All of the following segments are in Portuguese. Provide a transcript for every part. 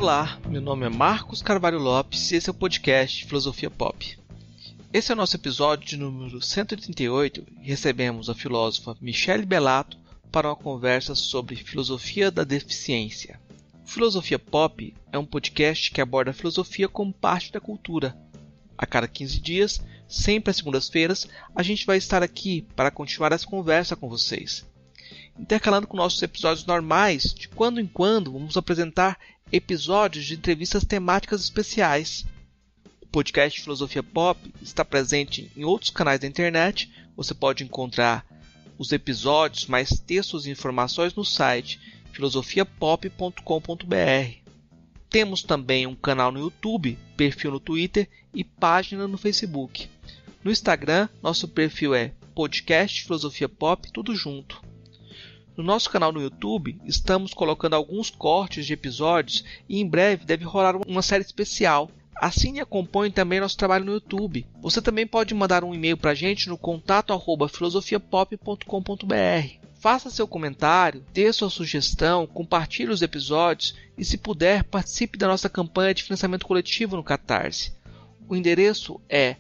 Olá, meu nome é Marcos Carvalho Lopes e esse é o podcast Filosofia Pop. Esse é o nosso episódio de número 138 e recebemos a filósofa Michele Bellato para uma conversa sobre filosofia da deficiência. O Filosofia Pop é um podcast que aborda a filosofia como parte da cultura. A cada 15 dias, sempre às segundas-feiras, a gente vai estar aqui para continuar essa conversa com vocês. Intercalando com nossos episódios normais, de quando em quando vamos apresentar episódios de entrevistas temáticas especiais. O podcast Filosofia Pop está presente em outros canais da internet. Você pode encontrar os episódios, mais textos e informações no site filosofiapop.com.br. Temos também um canal no YouTube, perfil no Twitter e página no Facebook. No Instagram, nosso perfil é podcast Filosofia Pop, tudo junto. No nosso canal no YouTube, estamos colocando alguns cortes de episódios e em breve deve rolar uma série especial. Assine e acompanhe também nosso trabalho no YouTube. Você também pode mandar um e-mail para a gente no contato@filosofiapop.com.br. Faça seu comentário, dê sua sugestão, compartilhe os episódios e, se puder, participe da nossa campanha de financiamento coletivo no Catarse. O endereço é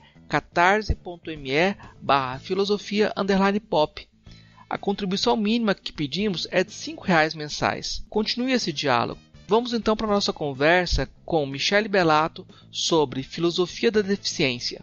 catarse.me/filosofia_pop. A contribuição mínima que pedimos é de R$5 mensais. Continue esse diálogo. Vamos então para a nossa conversa com Michele Bellato sobre filosofia da deficiência.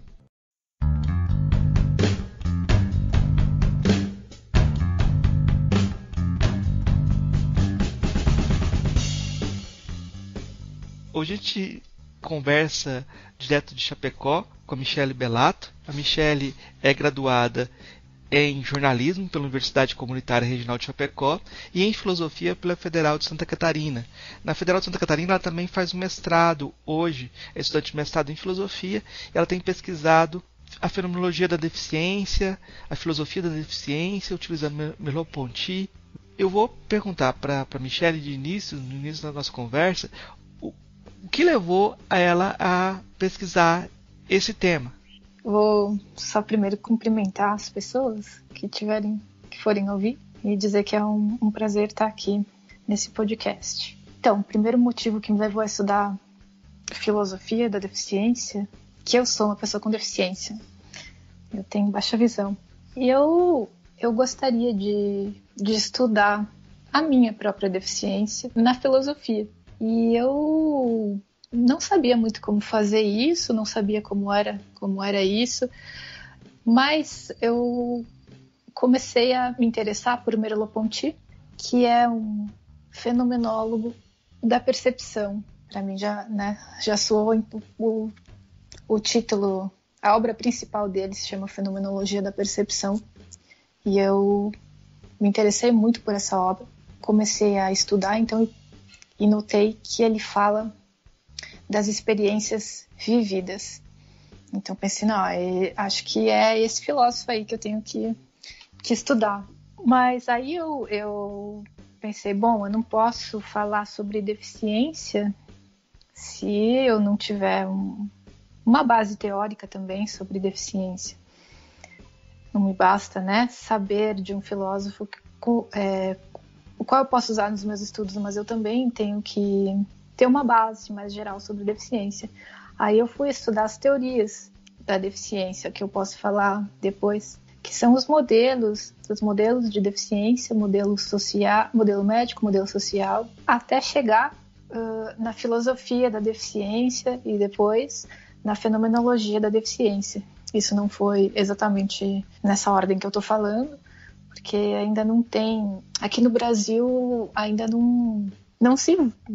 Hoje a gente conversa direto de Chapecó com a Michele Bellato. A Michele é graduada em jornalismo pela Universidade Comunitária Regional de Chapecó e em filosofia pela Federal de Santa Catarina. Na Federal de Santa Catarina ela também faz um mestrado, hoje é estudante de mestrado em filosofia, e ela tem pesquisado a fenomenologia da deficiência, a filosofia da deficiência, utilizando Merleau-Ponty. Eu vou perguntar para a Michele no início da nossa conversa, o que levou a ela a pesquisar esse tema. Vou só primeiro cumprimentar as pessoas que forem ouvir e dizer que é um prazer estar aqui nesse podcast. Então, o primeiro motivo que me levou a estudar filosofia da deficiência, que eu sou uma pessoa com deficiência. Eu tenho baixa visão. E eu gostaria de estudar a minha própria deficiência na filosofia. E eu não sabia muito como fazer isso, não sabia como era isso, mas eu comecei a me interessar por Merleau-Ponty, que é um fenomenólogo da percepção. Para mim já soou o título, a obra principal dele se chama Fenomenologia da Percepção, e eu me interessei muito por essa obra, comecei a estudar então e notei que ele fala das experiências vividas. Então pensei, acho que é esse filósofo aí que eu tenho que estudar. Mas aí eu pensei, bom, eu não posso falar sobre deficiência se eu não tiver uma base teórica também sobre deficiência. Não me basta, saber de um filósofo o qual eu posso usar nos meus estudos, mas eu também tenho que ter uma base mais geral sobre deficiência. Aí eu fui estudar as teorias da deficiência, que eu posso falar depois, que são os modelos de deficiência, modelo médico, modelo social, até chegar na filosofia da deficiência e depois na fenomenologia da deficiência. Isso não foi exatamente nessa ordem que eu estou falando, porque ainda não tem, aqui no Brasil ainda não se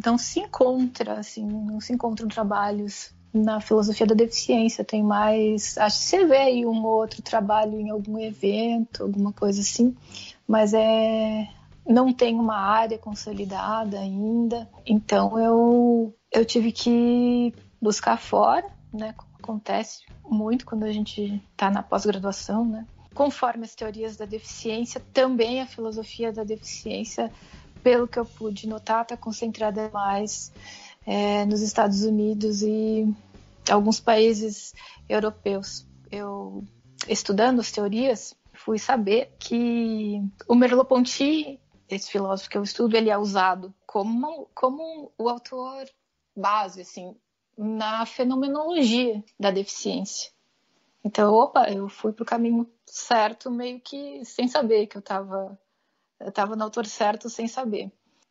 encontram trabalhos na filosofia da deficiência. Tem mais, acho que você vê aí um ou outro trabalho em algum evento, alguma coisa assim, mas não tem uma área consolidada ainda. Então eu tive que buscar fora, como acontece muito quando a gente está na pós-graduação, Conforme as teorias da deficiência, também a filosofia da deficiência, pelo que eu pude notar, está concentrada mais nos Estados Unidos e alguns países europeus. Eu, estudando as teorias, fui saber que o Merleau-Ponty, esse filósofo que eu estudo, ele é usado como o autor base, assim, na fenomenologia da deficiência. Então, eu fui pro caminho certo, meio que sem saber que eu tava no autor certo sem saber.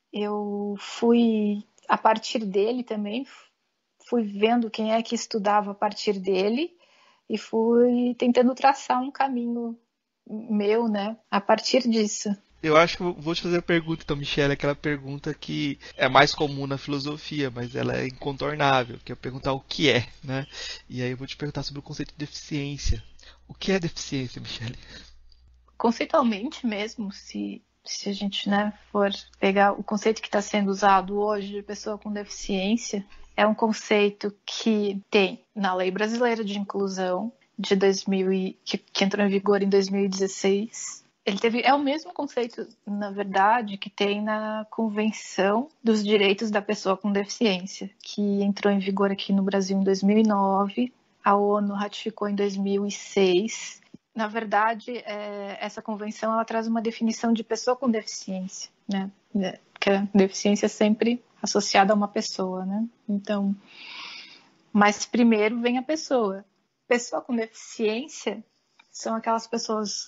Eu fui, a partir dele também, fui vendo quem é que estudava a partir dele e fui tentando traçar um caminho meu, né, a partir disso. Eu acho que vou te fazer a pergunta, então, Michelle, aquela pergunta que é mais comum na filosofia, mas ela é incontornável, que é perguntar o que é, né? E aí eu vou te perguntar sobre o conceito de deficiência. O que é deficiência, Michelle? Conceitualmente mesmo, se a gente, né, for pegar o conceito que está sendo usado hoje de pessoa com deficiência, é um conceito que tem na Lei Brasileira de Inclusão de 2000 que entrou em vigor em 2016. É o mesmo conceito, na verdade, que tem na Convenção dos Direitos da Pessoa com Deficiência, que entrou em vigor aqui no Brasil em 2009. A ONU ratificou em 2006. Na verdade, essa convenção ela traz uma definição de pessoa com deficiência, né? Que a deficiência é sempre associada a uma pessoa, né? Então, mas primeiro vem a pessoa. Pessoa com deficiência são aquelas pessoas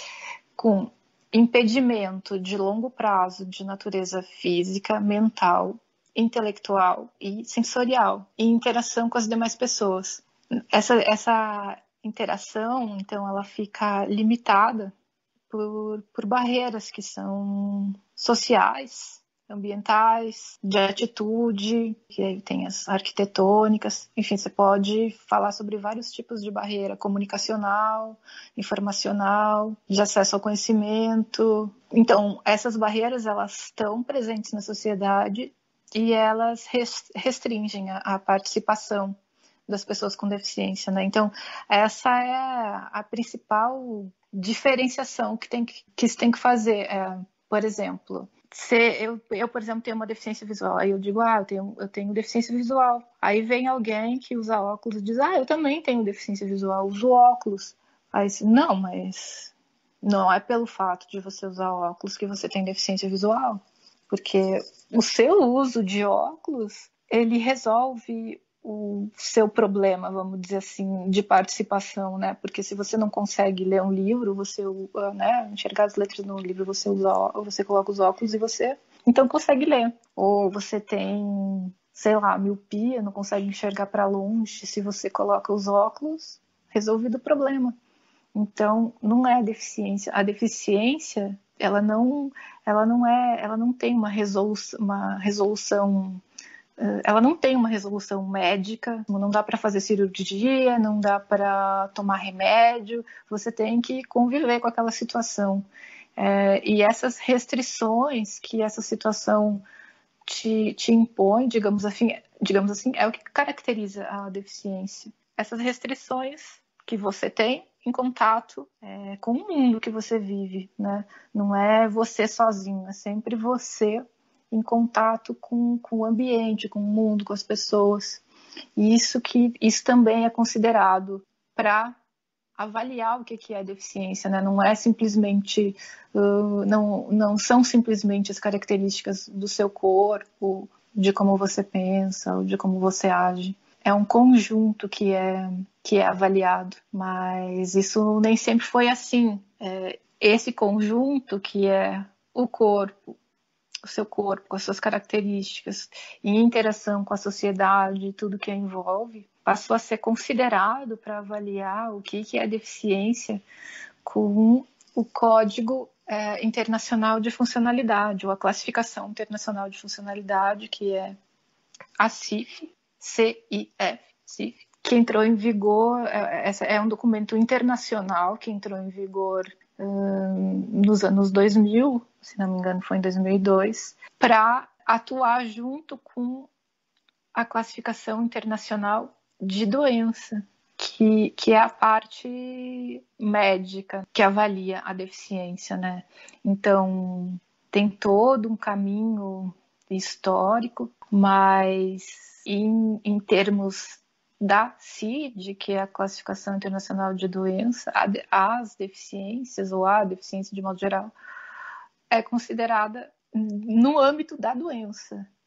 com impedimento de longo prazo de natureza física, mental, intelectual e sensorial, e interação com as demais pessoas. Essa interação, então, ela fica limitada por barreiras que são sociais, ambientais, de atitude, que aí tem as arquitetônicas, enfim, você pode falar sobre vários tipos de barreira, comunicacional, informacional, de acesso ao conhecimento. Então, essas barreiras, elas estão presentes na sociedade e elas restringem a participação das pessoas com deficiência, né? Então, essa é a principal diferenciação que se tem que fazer. Por exemplo, se eu, por exemplo, tenho uma deficiência visual, aí eu digo, eu tenho deficiência visual. Aí vem alguém que usa óculos e diz, eu também tenho deficiência visual, uso óculos. Aí não, mas não é pelo fato de você usar óculos que você tem deficiência visual, porque o seu uso de óculos, ele resolve o seu problema, vamos dizer assim, de participação, né? Porque se você não consegue ler um livro, você, né, enxergar as letras no livro, você coloca os óculos e você então consegue ler. Ou você tem, sei lá, miopia, não consegue enxergar para longe, se você coloca os óculos, resolvido o problema. Então, não é deficiência. A deficiência, ela não tem uma resolução ela não tem uma resolução médica, não dá para fazer cirurgia, não dá para tomar remédio, você tem que conviver com aquela situação. E essas restrições que essa situação te impõe, digamos assim, é o que caracteriza a deficiência. Essas restrições que você tem em contato com o mundo que você vive, né? Não é você sozinho, é sempre você em contato com o ambiente, com o mundo, com as pessoas. E isso também é considerado para avaliar o que é deficiência, né? Não é simplesmente, não são simplesmente as características do seu corpo, de como você pensa, ou de como você age. É um conjunto que é avaliado, mas isso nem sempre foi assim. Esse conjunto que é o corpo, o seu corpo, com as suas características, em interação com a sociedade, tudo que a envolve, passou a ser considerado para avaliar o que é deficiência com o Código Internacional de Funcionalidade, ou a Classificação Internacional de Funcionalidade, que é a CIF, CIF, que entrou em vigor, é um documento internacional que entrou em vigor nos anos 2000, se não me engano foi em 2002, para atuar junto com a classificação internacional de doença, que é a parte médica que avalia a deficiência, né? Então, tem todo um caminho histórico, mas em termos da CID, que é a Classificação Internacional de Doença, as deficiências, ou a deficiência de modo geral, é considerada no âmbito da doença.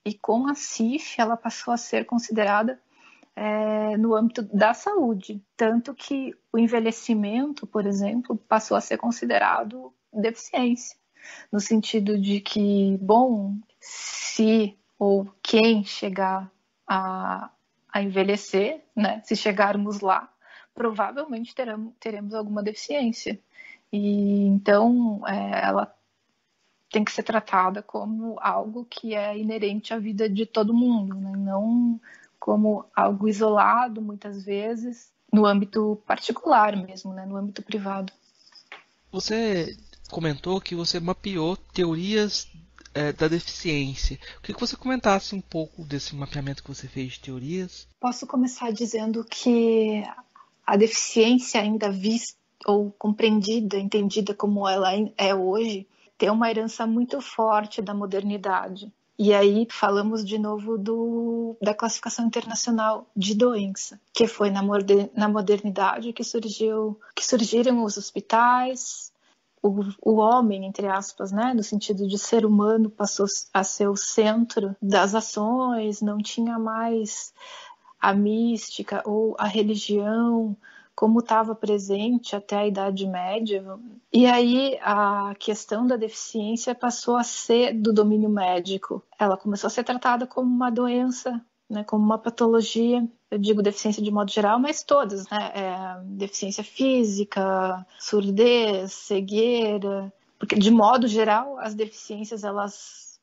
e com a CIF ela passou a ser considerada no âmbito da saúde, tanto que o envelhecimento, por exemplo, passou a ser considerado deficiência, no sentido de que, bom, se ou quem chegar a envelhecer, né, se chegarmos lá, provavelmente teremos alguma deficiência. E então ela tem que ser tratada como algo que é inerente à vida de todo mundo, né? Não como algo isolado, muitas vezes, no âmbito particular mesmo, né? No âmbito privado. Você comentou que você mapeou teorias da deficiência. Eu queria que você comentasse um pouco desse mapeamento que você fez de teorias. Posso começar dizendo que a deficiência ainda vista ou compreendida, entendida como ela é hoje, tem uma herança muito forte da modernidade. E aí falamos de novo da classificação internacional de doença, que foi na modernidade que surgiram os hospitais. O homem, entre aspas, né, no sentido de ser humano, passou a ser o centro das ações, não tinha mais a mística ou a religião como estava presente até a Idade Média. E aí a questão da deficiência passou a ser do domínio médico. Ela começou a ser tratada como uma doença, né, como uma patologia. Eu digo deficiência de modo geral, mas todas, né? Deficiência física, surdez, cegueira. Porque, de modo geral, as deficiências, elas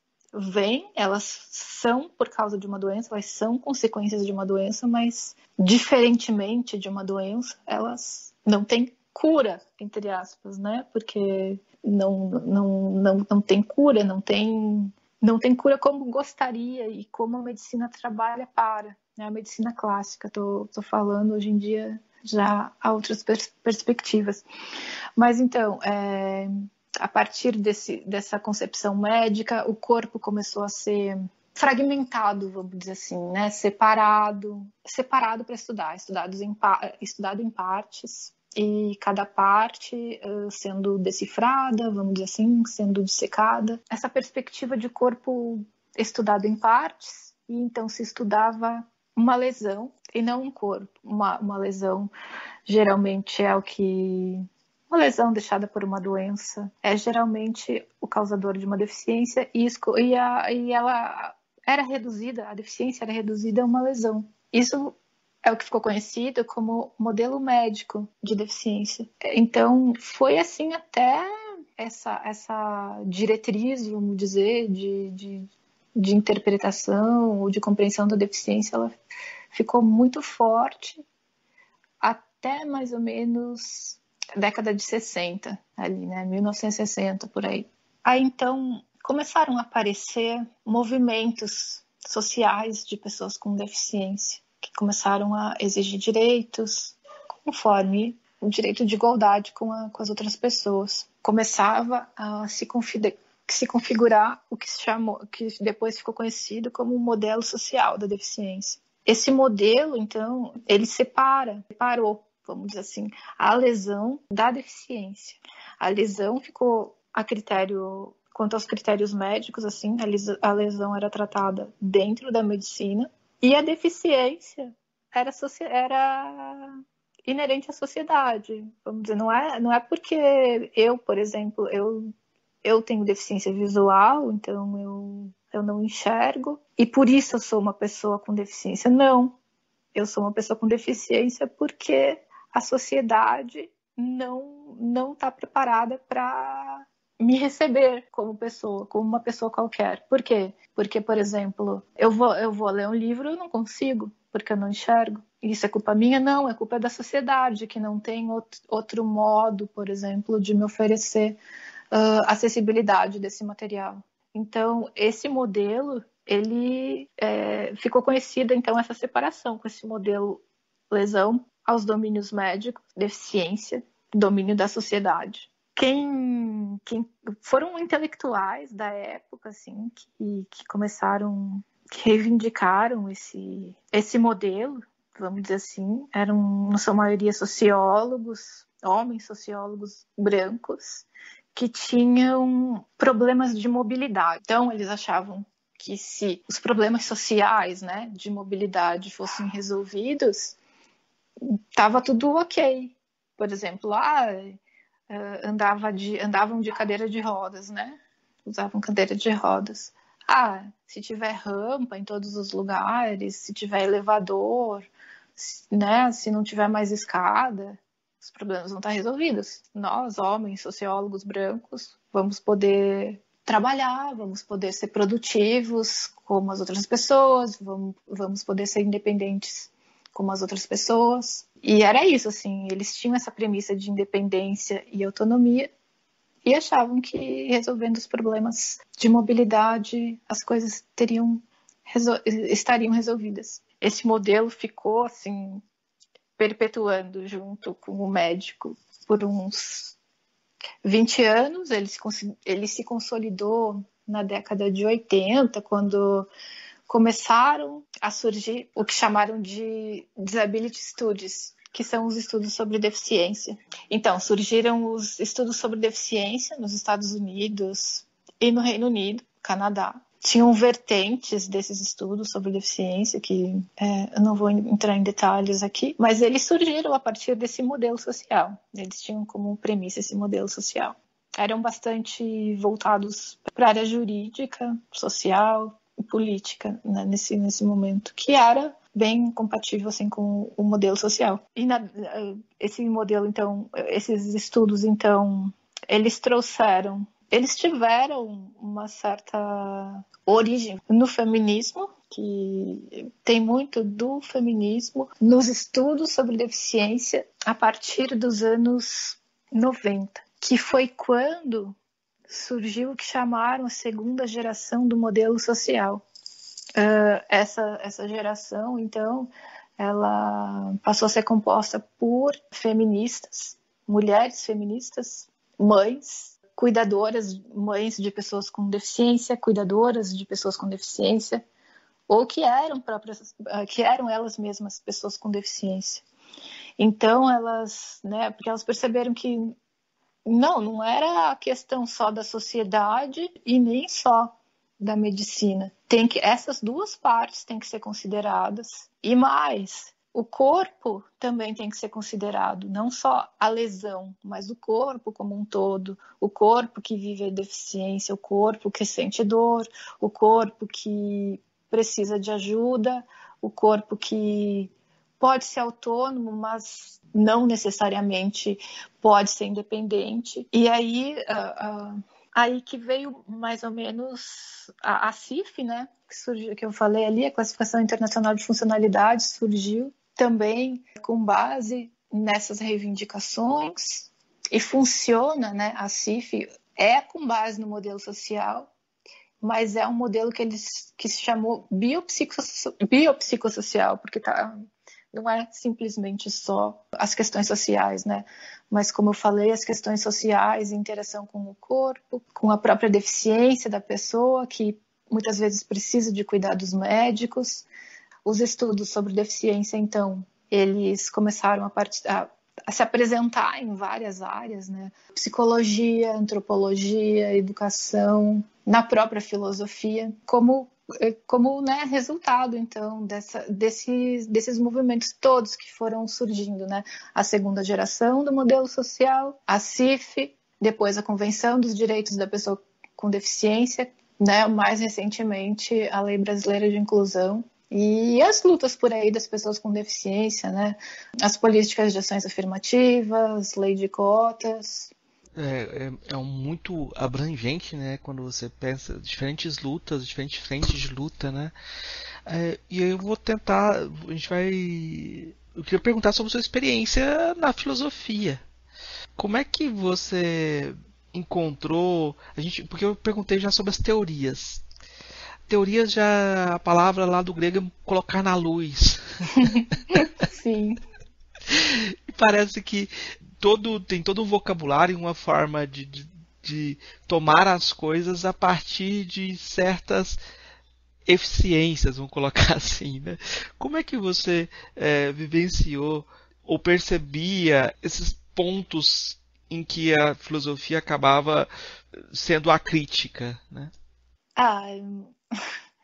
são por causa de uma doença, elas são consequências de uma doença, mas diferentemente de uma doença, elas não têm cura, entre aspas, né? Porque não tem cura, não tem cura como gostaria e como a medicina trabalha para, né? A medicina clássica, tô falando hoje em dia já há outras perspectivas. Mas então, a partir dessa concepção médica, o corpo começou a ser fragmentado, vamos dizer assim, né? Separado para estudado em partes, e cada parte sendo decifrada, vamos dizer assim, sendo dissecada. Essa perspectiva de corpo estudado em partes, e então se estudava uma lesão e não um corpo. Uma lesão geralmente é uma lesão deixada por uma doença é geralmente o causador de uma deficiência e ela era reduzida, a deficiência era reduzida a uma lesão. Isso é o que ficou conhecido como modelo médico de deficiência. Então, foi assim até essa diretriz, vamos dizer, de interpretação ou de compreensão da deficiência, ela ficou muito forte até mais ou menos década de 60, ali, né, 1960, por aí. Aí, então, começaram a aparecer movimentos sociais de pessoas com deficiência, que começaram a exigir direitos conforme o direito de igualdade com as outras pessoas. Começava a se configurar o que depois ficou conhecido como o modelo social da deficiência. Esse modelo, então, ele separou, vamos dizer assim, a lesão da deficiência. A lesão ficou a critério, quanto aos critérios médicos, assim, a lesão era tratada dentro da medicina e a deficiência era inerente à sociedade. Vamos dizer, não é porque eu, por exemplo, eu tenho deficiência visual, então eu não enxergo e por isso eu sou uma pessoa com deficiência. Não, eu sou uma pessoa com deficiência porque a sociedade não está preparada para me receber como pessoa, como uma pessoa qualquer. Por quê? Porque, por exemplo, eu vou ler um livro e eu não consigo, porque eu não enxergo. Isso é culpa minha? Não, é culpa da sociedade, que não tem outro modo, por exemplo, de me oferecer acessibilidade desse material. Então, esse modelo, ele ficou conhecida, então, essa separação com esse modelo lesão aos domínios médicos, deficiência, domínio da sociedade. Quem foram intelectuais da época, assim, que começaram, que reivindicaram esse modelo, vamos dizer assim, eram, na sua maioria, sociólogos, homens sociólogos brancos, que tinham problemas de mobilidade. Então, eles achavam que se os problemas sociais, né, de mobilidade fossem resolvidos, estava tudo ok. Por exemplo, andavam de cadeira de rodas, né? Usavam cadeira de rodas. Se tiver rampa em todos os lugares, se tiver elevador, né? Se não tiver mais escada, os problemas vão estar resolvidos. Nós, homens, sociólogos brancos, vamos poder trabalhar, vamos poder ser produtivos como as outras pessoas, vamos poder ser independentes como as outras pessoas. E era isso, assim, eles tinham essa premissa de independência e autonomia e achavam que resolvendo os problemas de mobilidade as coisas estariam resolvidas. Esse modelo ficou, assim, perpetuando junto com o médico por uns 20 anos. Ele se consolidou na década de 80, quando começaram a surgir o que chamaram de Disability Studies, que são os estudos sobre deficiência. Então, surgiram os estudos sobre deficiência nos Estados Unidos e no Reino Unido, Canadá. Tinham vertentes desses estudos sobre deficiência, que eu não vou entrar em detalhes aqui, mas eles surgiram a partir desse modelo social. Eles tinham como premissa esse modelo social. Eram bastante voltados para a área jurídica, social e política, né, nesse momento, que era bem compatível assim com o modelo social. E esse modelo, então, esses estudos, então, eles tiveram uma certa origem no feminismo, que tem muito do feminismo nos estudos sobre deficiência a partir dos anos 90, que foi quando surgiu o que chamaram a segunda geração do modelo social. Essa geração, então, ela passou a ser composta por feministas, mulheres feministas, mães, cuidadoras, mães de pessoas com deficiência, cuidadoras de pessoas com deficiência, ou que eram elas mesmas pessoas com deficiência. Então, porque elas perceberam que não era a questão só da sociedade e nem só da medicina. Essas duas partes têm que ser consideradas. E mais, o corpo também tem que ser considerado, não só a lesão, mas o corpo como um todo, o corpo que vive a deficiência, o corpo que sente dor, o corpo que precisa de ajuda, o corpo que pode ser autônomo, mas não necessariamente pode ser independente. E aí que veio mais ou menos a CIF, né, que eu falei ali, a Classificação Internacional de Funcionalidade, surgiu também com base nessas reivindicações e funciona, né, a CIF é com base no modelo social, mas é um modelo que se chamou biopsicossocial, porque não é simplesmente só as questões sociais, né? Mas, como eu falei, as questões sociais, interação com o corpo, com a própria deficiência da pessoa, que muitas vezes precisa de cuidados médicos. Os estudos sobre deficiência, então, eles começaram a se apresentar em várias áreas, né? Psicologia, antropologia, educação, na própria filosofia, como né, resultado, então, desses movimentos todos que foram surgindo, né? A segunda geração do modelo social, a CIF, depois a Convenção dos Direitos da Pessoa com Deficiência, né? Mais recentemente, a Lei Brasileira de Inclusão, e as lutas por aí das pessoas com deficiência, né? As políticas de ações afirmativas, lei de cotas. É muito abrangente, né? Quando você pensa diferentes lutas, diferentes frentes de luta, né? E eu vou tentar, eu queria perguntar sobre a sua experiência na filosofia. Como é que você encontrou, porque eu perguntei já sobre as teorias. Teorias, já a palavra lá do grego é colocar na luz. Sim. E parece que tem todo um vocabulário, uma forma de tomar as coisas a partir de certas eficiências, vamos colocar assim, né? Como é que você vivenciou ou percebia esses pontos em que a filosofia acabava sendo a crítica, né?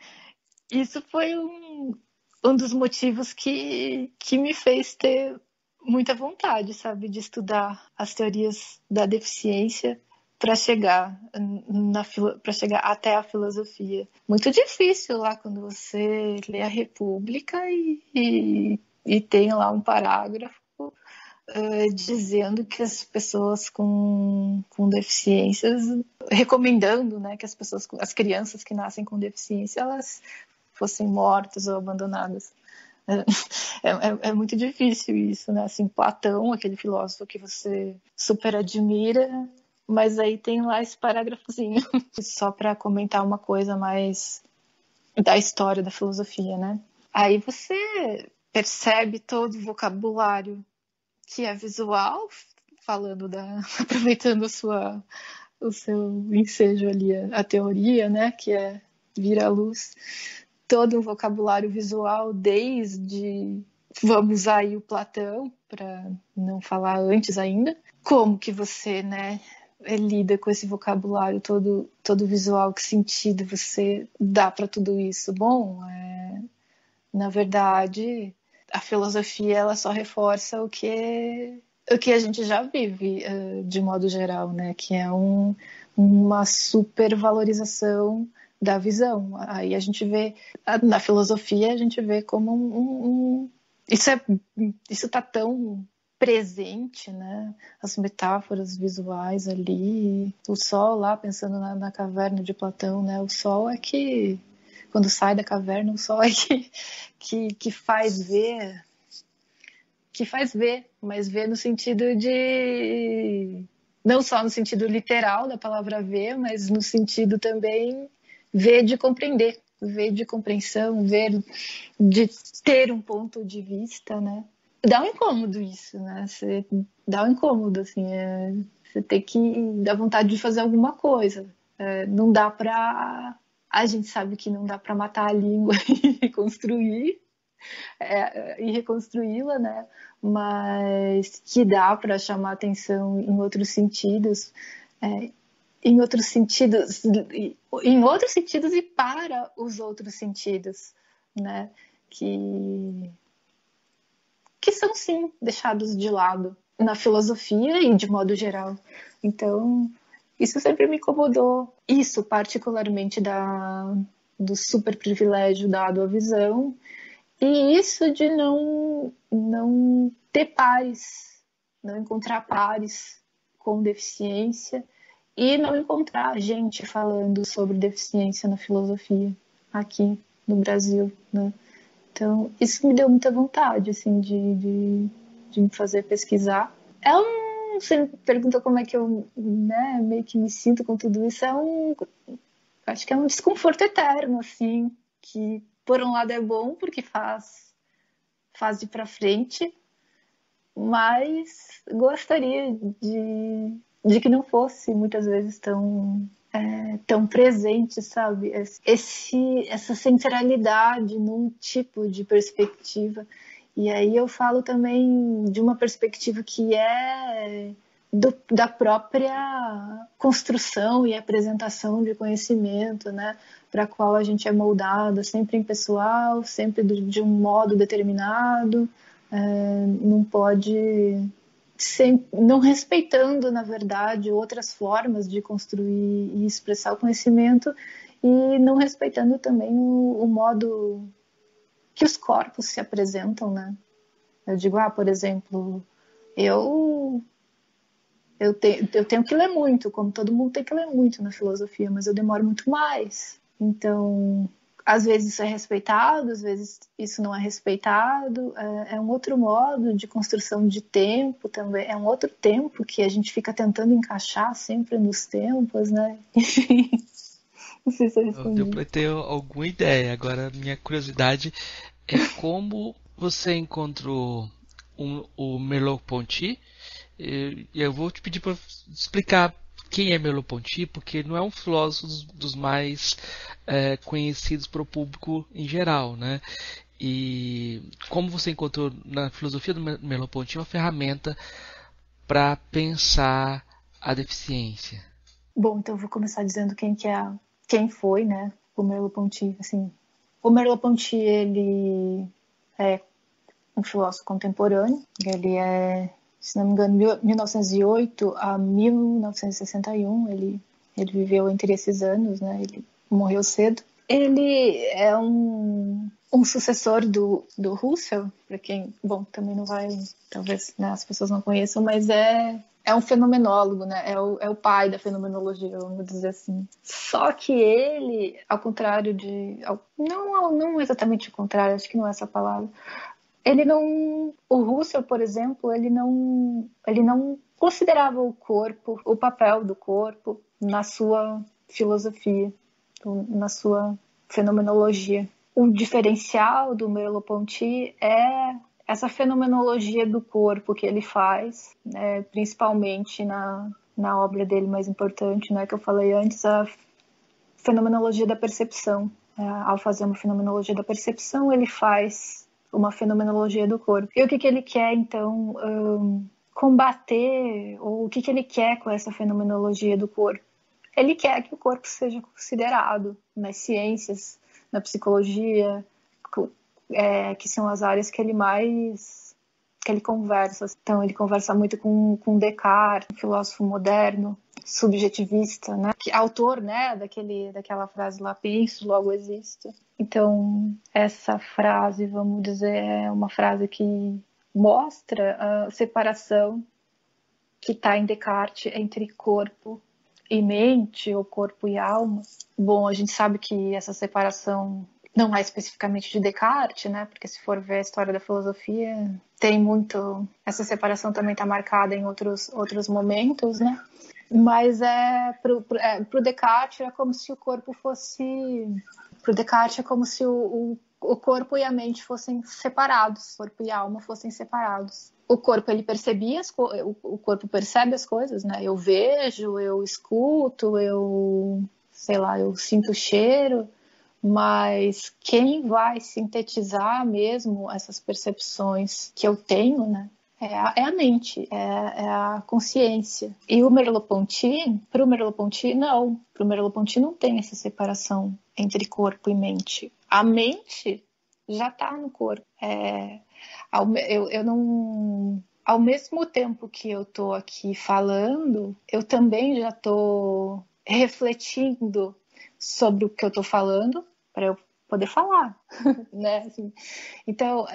Isso foi um dos motivos que me fez ter muita vontade, sabe, de estudar as teorias da deficiência para chegar para chegar até a filosofia. Muito difícil lá quando você lê a República e tem lá um parágrafo dizendo que as pessoas com deficiências, recomendando, né, que as crianças que nascem com deficiência, elas fossem mortas ou abandonadas. É muito difícil isso, né? Assim, Platão, aquele filósofo que você super admira, mas aí tem lá esse parágrafozinho, só para comentar uma coisa mais da história da filosofia, né? Aí você percebe todo o vocabulário que é visual, falando aproveitando o seu ensejo ali, a teoria, né? Que é vir à luz todo o vocabulário visual, desde, vamos usar aí o Platão, para não falar antes ainda, como que você, né, lida com esse vocabulário todo visual, que sentido você dá para tudo isso? Bom, na verdade, a filosofia ela só reforça o que a gente já vive de modo geral, né? Que é uma supervalorização da visão. Aí a gente vê, na filosofia, a gente vê como isso está tão presente, né? As metáforas visuais ali, o sol lá, pensando na caverna de Platão, né? O sol é que, quando sai da caverna, o sol é que faz ver, mas ver no sentido de, não só no sentido literal da palavra ver, mas no sentido também ver de compreender, ver de compreensão, ver de ter um ponto de vista, né? Dá um incômodo isso, né? Dá um incômodo, assim, você tem que dar vontade de fazer alguma coisa. Não dá pra... A gente sabe que não dá pra matar a língua e construir, e reconstruí-la, né? Mas que dá para chamar atenção em outros sentidos, em outros sentidos, e para os outros sentidos, né? Que são sim deixados de lado na filosofia e de modo geral. Então, isso sempre me incomodou. Isso particularmente do super privilégio dado à visão. E isso de não ter pares, não encontrar pares com deficiência e não encontrar gente falando sobre deficiência na filosofia aqui no Brasil, né? Então, isso me deu muita vontade, assim, de me fazer pesquisar. Você me pergunta como é que eu, né, meio que me sinto com tudo isso, acho que é um desconforto eterno, assim, que por um lado é bom porque faz ir para frente, mas gostaria de que não fosse muitas vezes tão presente, sabe? Essa centralidade num tipo de perspectiva. E aí eu falo também de uma perspectiva que é da própria construção e apresentação de conhecimento, né? Para a qual a gente é moldado, sempre impessoal, sempre de um modo determinado, não pode, não respeitando, na verdade, outras formas de construir e expressar o conhecimento, e não respeitando também o modo que os corpos se apresentam, né? Eu digo, por exemplo, eu tenho que ler muito, como todo mundo tem que ler muito na filosofia, mas eu demoro muito mais. Então, às vezes isso é respeitado, às vezes isso não é respeitado. É um outro modo de construção de tempo também. É um outro tempo que a gente fica tentando encaixar sempre nos tempos, né? Não sei se eu respondi. Deu para ter alguma ideia. Agora, minha curiosidade é como você encontrou o Merleau-Ponty. Eu vou te pedir para explicar quem é Merleau-Ponty, porque não é um filósofo dos mais conhecidos para o público em geral, né? E como você encontrou na filosofia do Merleau-Ponty uma ferramenta para pensar a deficiência? Bom, então eu vou começar dizendo quem foi, né, o Merleau-Ponty, assim, O Merleau-Ponty, ele é um filósofo contemporâneo. Ele é, se não me engano, 1908 a 1961. Ele viveu entre esses anos, né? Ele morreu cedo. Ele é um sucessor do Husserl, para quem, bom, também não vai, talvez, né, as pessoas não conheçam, mas é um fenomenólogo, né? É o pai da fenomenologia, vamos dizer assim. Só que ele, ao contrário de... Não exatamente o contrário, acho que não é essa palavra. Ele não... O Husserl, por exemplo, ele não considerava o corpo, o papel do corpo na sua filosofia, na sua fenomenologia. O diferencial do Merleau-Ponty é essa fenomenologia do corpo que ele faz, né, principalmente na obra dele mais importante, né, que eu falei antes, a fenomenologia da percepção. Ao fazer uma fenomenologia da percepção, ele faz uma fenomenologia do corpo. E o que ele quer, então, combater, ou o que ele quer com essa fenomenologia do corpo? Ele quer que o corpo seja considerado nas ciências, na psicologia, que são as áreas que ele conversa. Então, ele conversa muito com Descartes, um filósofo moderno, subjetivista, né? Autor, né, daquela frase lá, penso, logo existo. Então, essa frase, vamos dizer, é uma frase que mostra a separação que está em Descartes entre corpo e mente, ou corpo e alma. Bom, a gente sabe que essa separação não é especificamente de Descartes, né? Porque se for ver a história da filosofia, tem muito... Essa separação também está marcada em outros momentos, né? Mas pro Descartes é como se o corpo fosse... Pro Descartes é como se o corpo e a mente fossem separados, o corpo e a alma fossem separados. O corpo, ele percebia o corpo percebe as coisas, né? Eu vejo, eu escuto, eu sinto o cheiro, mas quem vai sintetizar mesmo essas percepções que eu tenho, né? É a mente, é a consciência. E o Merleau-Ponty, pro Merleau-Ponty não tem essa separação entre corpo e mente. A mente já está no corpo. Eu não... Ao mesmo tempo que eu estou aqui falando, eu também já estou refletindo sobre o que eu estou falando para eu poder falar, né? Assim, então,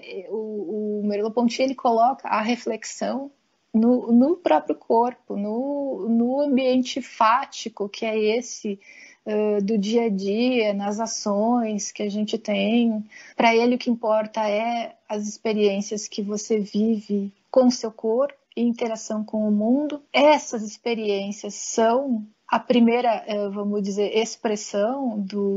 o Merleau-Ponty, ele coloca a reflexão no próprio corpo, no ambiente fático, que é esse do dia a dia, nas ações que a gente tem. Para ele, o que importa é as experiências que você vive com o seu corpo, em interação com o mundo. Essas experiências são a primeira, vamos dizer, expressão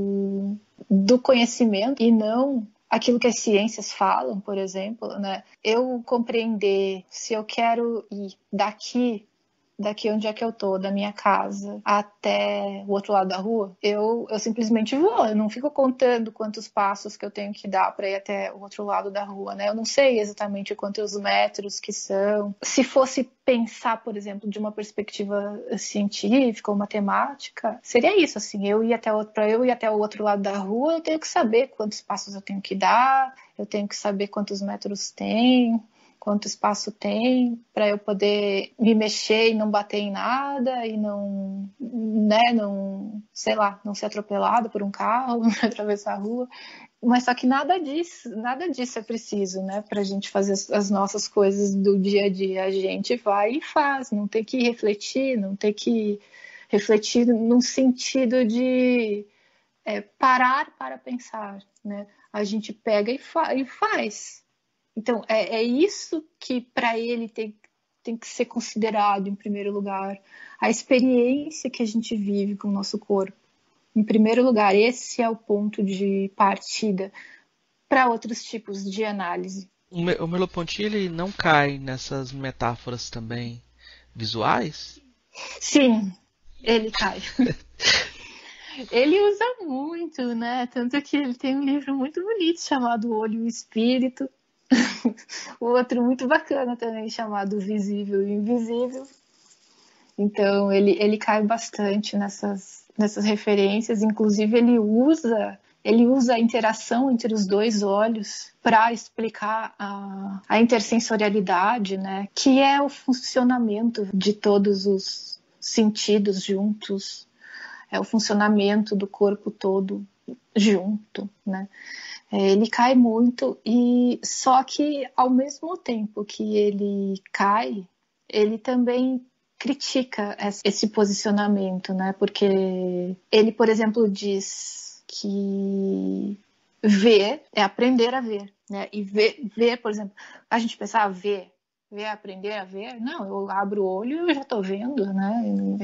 do conhecimento, e não aquilo que as ciências falam, por exemplo, né? Eu compreender se eu quero ir daqui onde é que eu tô, da minha casa até o outro lado da rua, eu simplesmente vou. Eu não fico contando quantos passos que eu tenho que dar para ir até o outro lado da rua, né? Eu não sei exatamente quantos metros que são. Se fosse pensar, por exemplo, de uma perspectiva científica ou matemática, seria isso, assim, para eu ir até o outro lado da rua, eu tenho que saber quantos passos eu tenho que dar, eu tenho que saber quantos metros tem, quanto espaço tem, para eu poder me mexer e não bater em nada e não, né, não ser atropelado por um carro, atravessar a rua. Mas só que nada disso é preciso, né, para a gente fazer as nossas coisas do dia a dia. A gente vai e faz, não tem que refletir, não tem que refletir num sentido de parar para pensar, né? A gente pega e faz. Então, é isso que para ele tem que ser considerado em primeiro lugar. A experiência que a gente vive com o nosso corpo. Em primeiro lugar, esse é o ponto de partida para outros tipos de análise. O Merleau-Ponty, ele não cai nessas metáforas também visuais? Sim, ele cai. Ele usa muito, né? Tanto que ele tem um livro muito bonito chamado O Olho e o Espírito. O outro muito bacana também, chamado Visível e Invisível. Então, ele cai bastante nessas referências. Inclusive, ele usa ele usa a interação entre os dois olhos para explicar a intersensorialidade, né? Que é o funcionamento de todos os sentidos juntos, é o funcionamento do corpo todo junto, né? Ele cai muito, e só que ao mesmo tempo que ele cai, ele também critica esse posicionamento, né? Porque ele, por exemplo, diz que ver é aprender a ver, né? E ver, por exemplo, a gente pensa, ver é aprender a ver. Não, eu abro o olho e eu já estou vendo, né?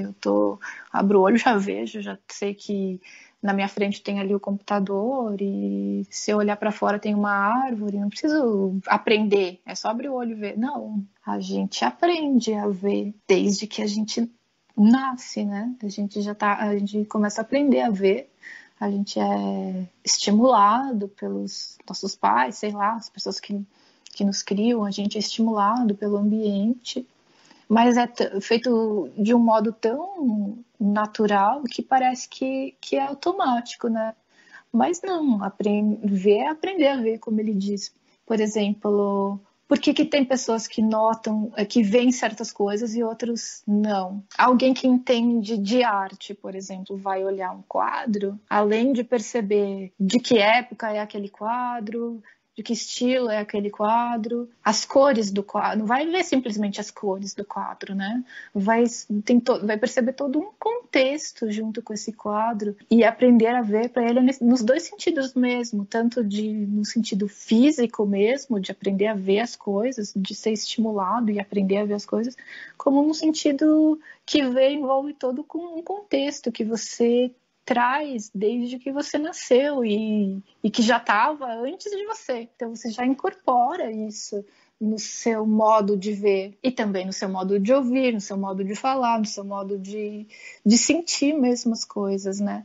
Abro o olho, já vejo, já sei que na minha frente tem ali o computador, e se eu olhar para fora tem uma árvore, não preciso aprender, é só abrir o olho e ver. Não, a gente aprende a ver desde que a gente nasce, né? A gente começa a aprender a ver, a gente é estimulado pelos nossos pais, sei lá, as pessoas que nos criam, a gente é estimulado pelo ambiente, mas é feito de um modo tão natural que parece que é automático, né? Mas não, ver é aprender a ver, como ele diz. Por exemplo, por que tem pessoas que notam, que veem certas coisas e outros não? Alguém que entende de arte, por exemplo, vai olhar um quadro, além de perceber de que época é aquele quadro, de que estilo é aquele quadro, as cores do quadro, não vai ver simplesmente as cores do quadro, né? Vai perceber todo um contexto junto com esse quadro, e aprender a ver para ele nos dois sentidos mesmo, tanto no sentido físico mesmo, de aprender a ver as coisas, de ser estimulado e aprender a ver as coisas, como no sentido que envolve todo um contexto que você traz desde que você nasceu e que já estava antes de você. Então você já incorpora isso no seu modo de ver e também no seu modo de ouvir, no seu modo de falar, no seu modo de sentir mesmo as coisas, né?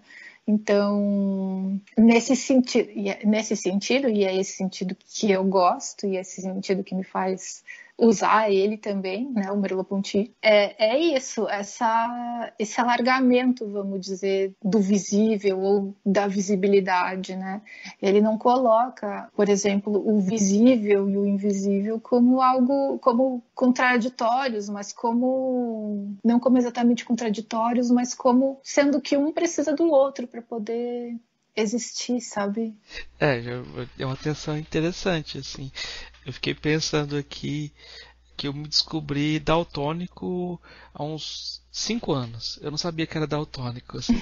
Então, nesse sentido, e é esse sentido que eu gosto, e é esse sentido que me faz usar ele também, né, o Merleau-Ponty, é isso, esse alargamento, vamos dizer, do visível ou da visibilidade, né? Ele não coloca, por exemplo, o visível e o invisível como algo, como contraditórios, mas não como exatamente contraditórios, mas como sendo que um precisa do outro para poder existir, sabe? É uma tensão interessante, assim. Eu fiquei pensando aqui que eu me descobri daltônico há uns 5 anos. Eu não sabia que era daltônico, assim.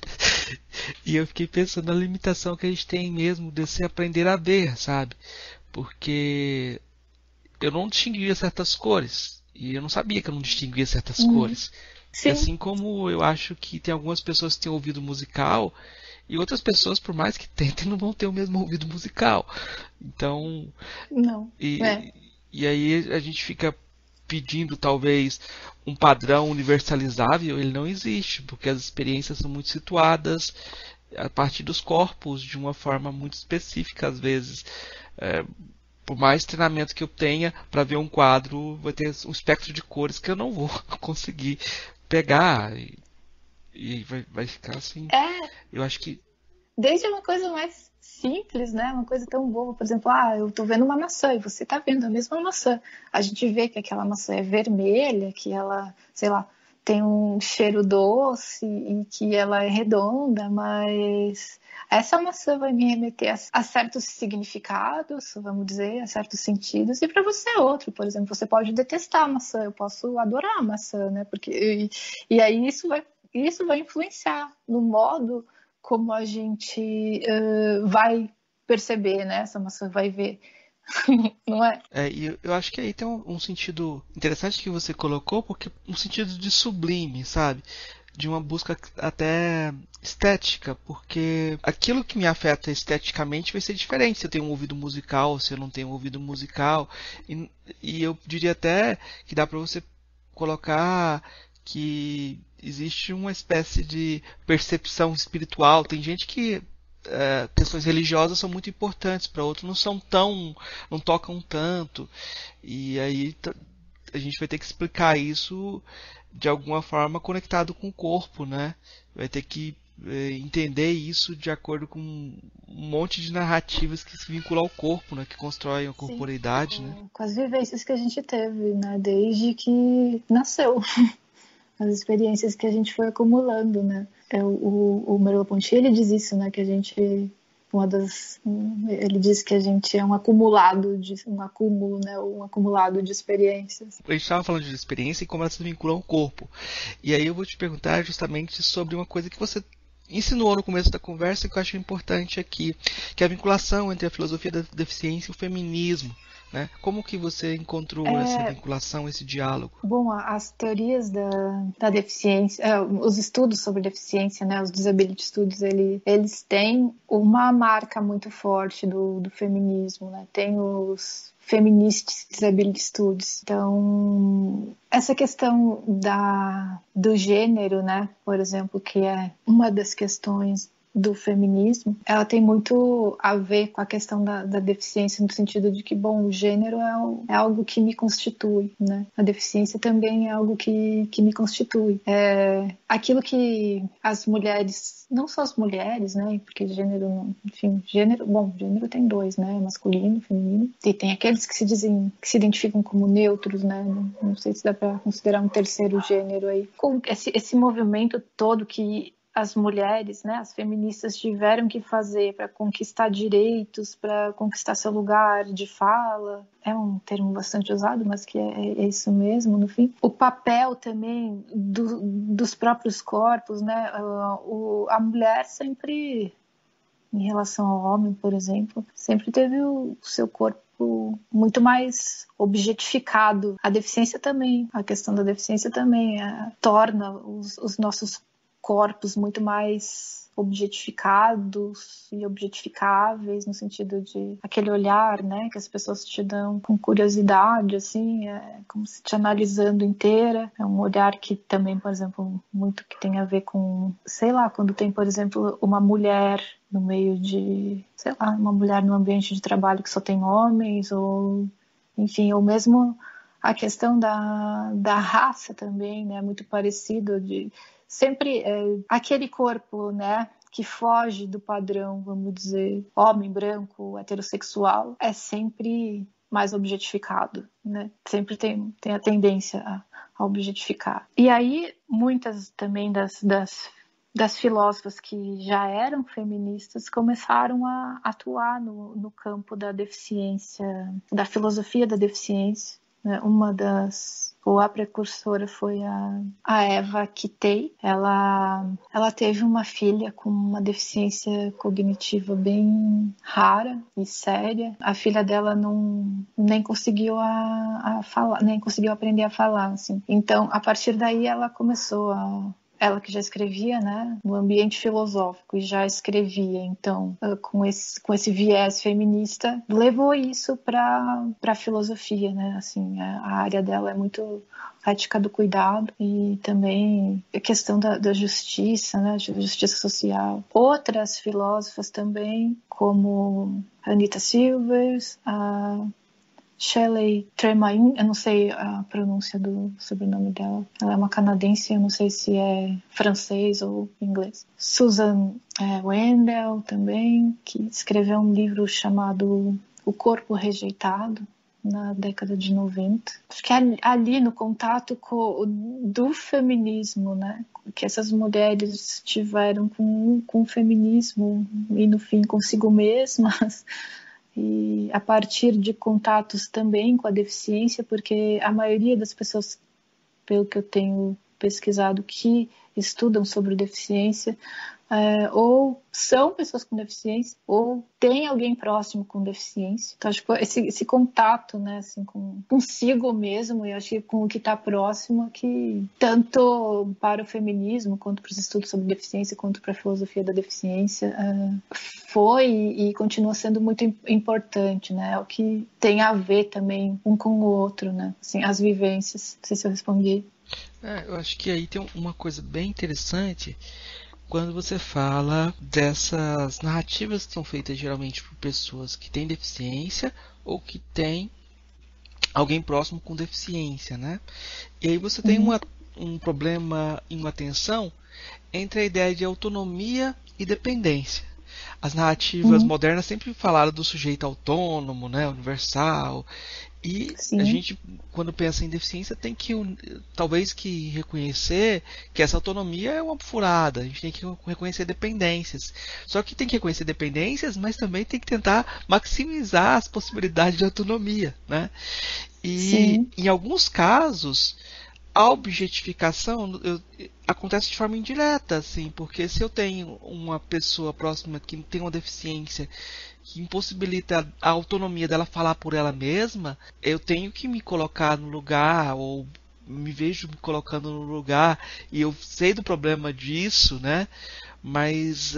E eu fiquei pensando na limitação que a gente tem mesmo desse aprender a ver, sabe? Porque eu não distinguia certas cores. E eu não sabia que eu não distinguia certas cores. Sim. Assim como eu acho que tem algumas pessoas que têm ouvido musical e outras pessoas, por mais que tentem, não vão ter o mesmo ouvido musical. Então, não. E aí a gente fica pedindo talvez um padrão universalizável, ele não existe, porque as experiências são muito situadas a partir dos corpos, de uma forma muito específica às vezes. Por mais treinamento que eu tenha para ver um quadro, vai ter um espectro de cores que eu não vou conseguir pegar, e vai ficar assim. Eu acho que desde uma coisa mais simples, né? Uma coisa tão boa, por exemplo, eu tô vendo uma maçã e você tá vendo a mesma maçã. A gente vê que aquela maçã é vermelha, que ela, sei lá, tem um cheiro doce e que ela é redonda, mas essa maçã vai me remeter a certos significados, vamos dizer, a certos sentidos, e para você é outro. Por exemplo, você pode detestar a maçã, eu posso adorar a maçã, né? Porque e aí isso vai influenciar no modo como a gente vai perceber, né? Essa maçã vai ver, não é? E eu acho que aí tem um sentido interessante que você colocou, porque um sentido de sublime, sabe? De uma busca até estética, porque aquilo que me afeta esteticamente vai ser diferente se eu tenho um ouvido musical, se eu não tenho um ouvido musical, e eu diria até que dá para você colocar que existe uma espécie de percepção espiritual. Tem gente que questões religiosas são muito importantes, para outros não tocam tanto, e aí a gente vai ter que explicar isso de alguma forma conectado com o corpo, né? Vai ter que entender isso de acordo com um monte de narrativas que se vinculam ao corpo, né? Que constroem a corporeidade, né? Com as vivências que a gente teve, né? Desde que nasceu. As experiências que a gente foi acumulando, né? O Merleau-Ponty, ele diz isso, né? Que a gente... ele diz que a gente é um acúmulo, né? Um acumulado de experiências. A gente estava falando de experiência e como elas se vinculam ao corpo. E aí eu vou te perguntar justamente sobre uma coisa que você insinuou no começo da conversa que eu acho importante aqui, que é a vinculação entre a filosofia da deficiência e o feminismo. Né? Como que você encontrou essa vinculação, esse diálogo? Bom, as teorias da deficiência, os estudos sobre deficiência, né, os disability studies, eles têm uma marca muito forte do feminismo, né? Tem os feminists disability studies. Então, essa questão do gênero, né, por exemplo, que é uma das questões do feminismo, ela tem muito a ver com a questão da deficiência, no sentido de que, bom, o gênero é algo que me constitui, né? A deficiência também é algo que me constitui. É aquilo que as mulheres, não só as mulheres, né? Porque gênero, enfim, gênero tem dois, né? Masculino, feminino. E tem aqueles que se identificam como neutros, né? Não sei se dá para considerar um terceiro gênero aí. Com esse movimento todo que as mulheres, né, as feministas tiveram que fazer para conquistar direitos, para conquistar seu lugar de fala. É um termo bastante usado, mas que é isso mesmo, no fim. O papel também dos próprios corpos, né? A mulher sempre, em relação ao homem, por exemplo, sempre teve o seu corpo muito mais objetificado. A deficiência também, a questão da deficiência também torna os nossos corpos muito mais objetificados e objetificáveis, no sentido de aquele olhar, né, que as pessoas te dão com curiosidade, assim, como se te analisando inteira. É um olhar que também, por exemplo, muito que tem a ver com, sei lá, quando tem, por exemplo, uma mulher no meio de, sei lá, uma mulher num ambiente de trabalho que só tem homens, ou, enfim, ou mesmo a questão da raça também, né, muito parecido de sempre aquele corpo, né, que foge do padrão, vamos dizer, homem branco, heterossexual, é sempre mais objetificado, né? Sempre tem a tendência a objetificar. E aí, muitas também das filósofas que já eram feministas começaram a atuar no campo da deficiência, da filosofia da deficiência. A precursora foi a Eva Kitei. Ela teve uma filha com uma deficiência cognitiva bem rara e séria. A filha dela nem conseguiu a falar, nem conseguiu aprender a falar, assim. Então, a partir daí, ela começou ela que já escrevia, né, no ambiente filosófico e já escrevia, então, com esse viés feminista, levou isso para a filosofia, né, assim, a área dela é muito a ética do cuidado e também a questão da justiça, né, justiça social. Outras filósofas também, como Anita Silvers, a Shelley Tremaine, eu não sei a pronúncia do sobrenome dela. Ela é uma canadense, eu não sei se é francês ou inglês. Susan Wendell também, que escreveu um livro chamado O Corpo Rejeitado, na década de 90. Acho que ali no contato do feminismo, né, que essas mulheres tiveram com o feminismo e no fim consigo mesmas, e a partir de contatos também com a deficiência, porque a maioria das pessoas, pelo que eu tenho pesquisado, que estudam sobre deficiência, ou são pessoas com deficiência, ou tem alguém próximo com deficiência. Então, acho que esse contato, né, assim, consigo mesmo, e acho que com o que está próximo, que tanto para o feminismo, quanto para os estudos sobre deficiência, quanto para a filosofia da deficiência, foi e continua sendo muito importante, né? É o que tem a ver também um com o outro, né? Assim, as vivências. Não sei se eu respondi. Eu acho que aí tem uma coisa bem interessante quando você fala dessas narrativas que são feitas geralmente por pessoas que têm deficiência ou que têm alguém próximo com deficiência, né? E aí você tem um problema e uma tensão entre a ideia de autonomia e dependência. As narrativas modernas sempre falaram do sujeito autônomo, né, universal, e a Sim. gente, quando pensa em deficiência, tem que talvez que reconhecer que essa autonomia é uma furada. A gente tem que reconhecer dependências. Só que tem que reconhecer dependências, mas também tem que tentar maximizar as possibilidades de autonomia, né? E Sim. em alguns casos a objetificação acontece de forma indireta, assim, porque se eu tenho uma pessoa próxima que tem uma deficiência que impossibilita a autonomia dela falar por ela mesma, eu tenho que me colocar no lugar, ou me vejo me colocando no lugar, e eu sei do problema disso, né? Mas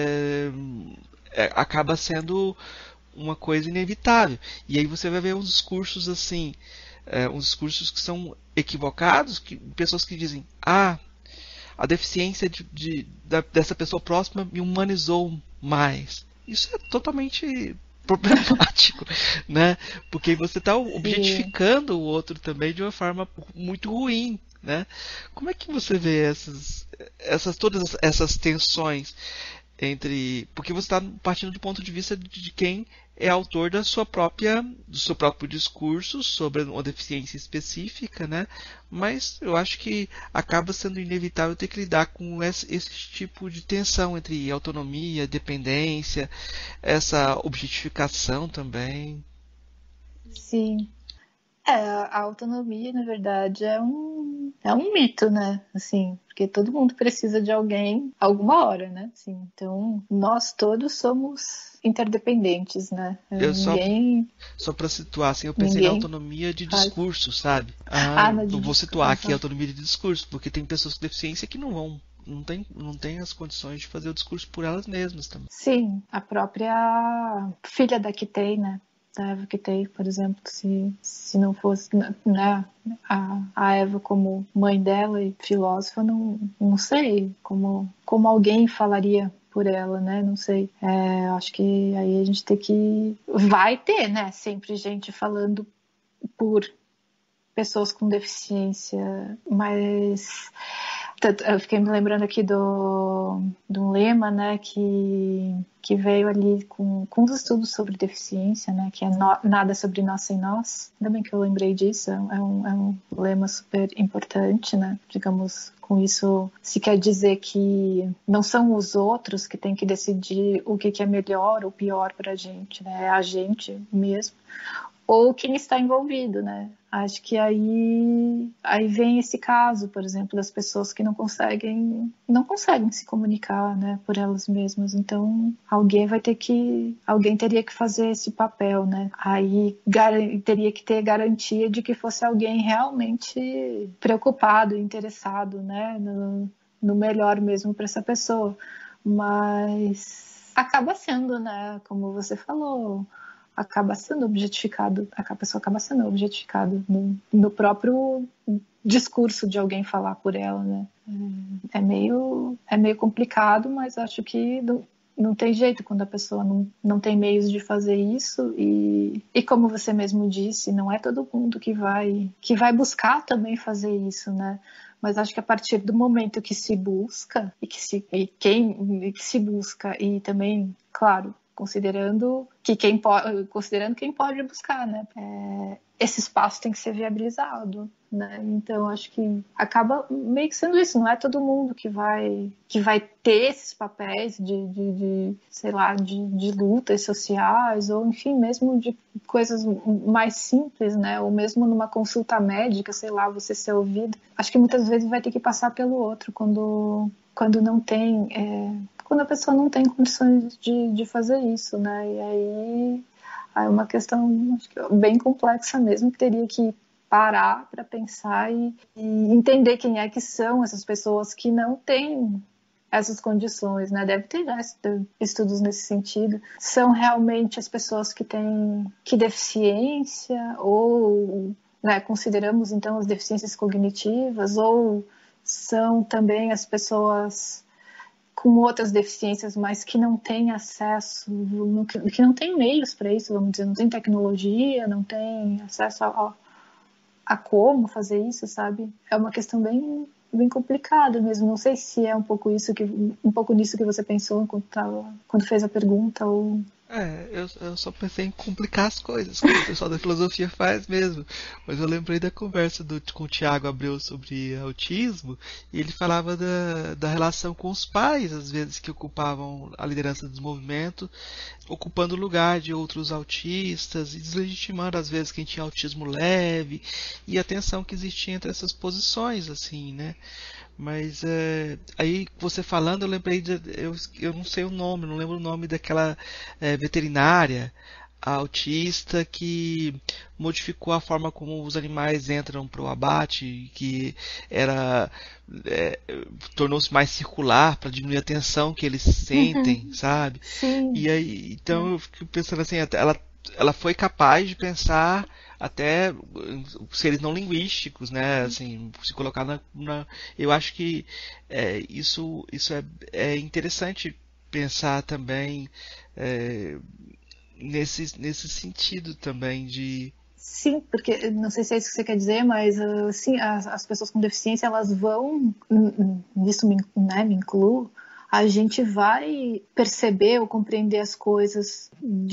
acaba sendo uma coisa inevitável. E aí você vai ver uns discursos assim, uns discursos que são equivocados, pessoas que dizem, a deficiência dessa pessoa próxima me humanizou mais. Isso é totalmente problemático, né? Porque você está Sim. objetificando o outro também de uma forma muito ruim, né? Como é que você vê todas essas tensões entre, porque você está partindo do ponto de vista de quem é autor do seu próprio discurso sobre uma deficiência específica, né? Mas eu acho que acaba sendo inevitável ter que lidar com esse tipo de tensão entre autonomia, dependência, essa objetificação também. Sim. A autonomia, na verdade, é um mito, né? Assim, porque todo mundo precisa de alguém alguma hora, né? Assim, então, nós todos somos interdependentes, né? Eu Ninguém, só para situar, assim, eu pensei na ninguém autonomia de faz. discurso, sabe? Não de Eu vou disco. situar aqui a autonomia de discurso, porque tem pessoas com deficiência que não tem as condições de fazer o discurso por elas mesmas também. Sim, a própria filha da Kitei, né? Da Eva Kitei, por exemplo, se não fosse, né, a Eva como mãe dela e filósofa, não sei como alguém falaria por ela, né? Não sei. Acho que aí a gente tem que. Vai ter, né? Sempre gente falando por pessoas com deficiência, mas eu fiquei me lembrando aqui de um lema, né, que veio ali com os estudos sobre deficiência, né, que é nada sobre nós sem nós. Ainda bem que eu lembrei disso, é um lema super importante, né, digamos, com isso se quer dizer que não são os outros que têm que decidir o que é melhor ou pior para a gente, né, é a gente mesmo, ou quem está envolvido, né? Acho que aí vem esse caso, por exemplo, das pessoas que não conseguem se comunicar, né, por elas mesmas. Então, alguém teria que fazer esse papel, né? Aí teria que ter garantia de que fosse alguém realmente preocupado, interessado, né, no melhor mesmo para essa pessoa. Mas acaba sendo, né, como você falou, acaba sendo objetificado, a pessoa acaba sendo objetificada no próprio discurso de alguém falar por ela, né? É meio complicado, mas acho que não tem jeito quando a pessoa não tem meios de fazer isso e como você mesmo disse, não é todo mundo que vai buscar também fazer isso, né? Mas acho que a partir do momento que se busca que se busca e também, claro, considerando quem pode buscar, né? Esse espaço tem que ser viabilizado, né? Então acho que acaba meio que sendo isso. Não é todo mundo que vai ter esses papéis sei lá, de lutas sociais ou enfim mesmo de coisas mais simples, né? Ou mesmo numa consulta médica, sei lá, você ser ouvido. Acho que muitas vezes vai ter que passar pelo outro quando não tem quando a pessoa não tem condições de fazer isso, né? E aí é uma questão acho que bem complexa mesmo, que teria que parar para pensar e entender quem é que são essas pessoas que não têm essas condições, né? Deve ter já estudos nesse sentido. São realmente as pessoas que têm deficiência ou, né, consideramos então as deficiências cognitivas, ou são também as pessoas com outras deficiências, mas que não têm acesso, que não têm meios para isso, vamos dizer, não tem tecnologia, não tem acesso a como fazer isso, sabe? É uma questão bem complicada mesmo. Não sei se é um pouco nisso que você pensou quando fez a pergunta ou... Eu só pensei em complicar as coisas, como o pessoal da filosofia faz mesmo. Mas eu lembrei da conversa com o Tiago Abreu sobre autismo, e ele falava da relação com os pais, às vezes, que ocupavam a liderança dos movimentos, ocupando o lugar de outros autistas, e deslegitimando, às vezes, quem tinha autismo leve, e a tensão que existia entre essas posições, assim, né? Mas aí você falando, eu lembrei eu não sei o nome, não lembro o nome daquela veterinária autista que modificou a forma como os animais entram para o abate, que era tornou-se mais circular para diminuir a tensão que eles sentem, sabe? Sim. E aí, então eu fico pensando assim, ela foi capaz de pensar até seres não linguísticos, né? Assim, se colocar eu acho que isso é interessante pensar também nesse sentido também de... Sim, porque não sei se é isso que você quer dizer, mas sim, as pessoas com deficiência, elas vão, nisso me incluo, a gente vai perceber ou compreender as coisas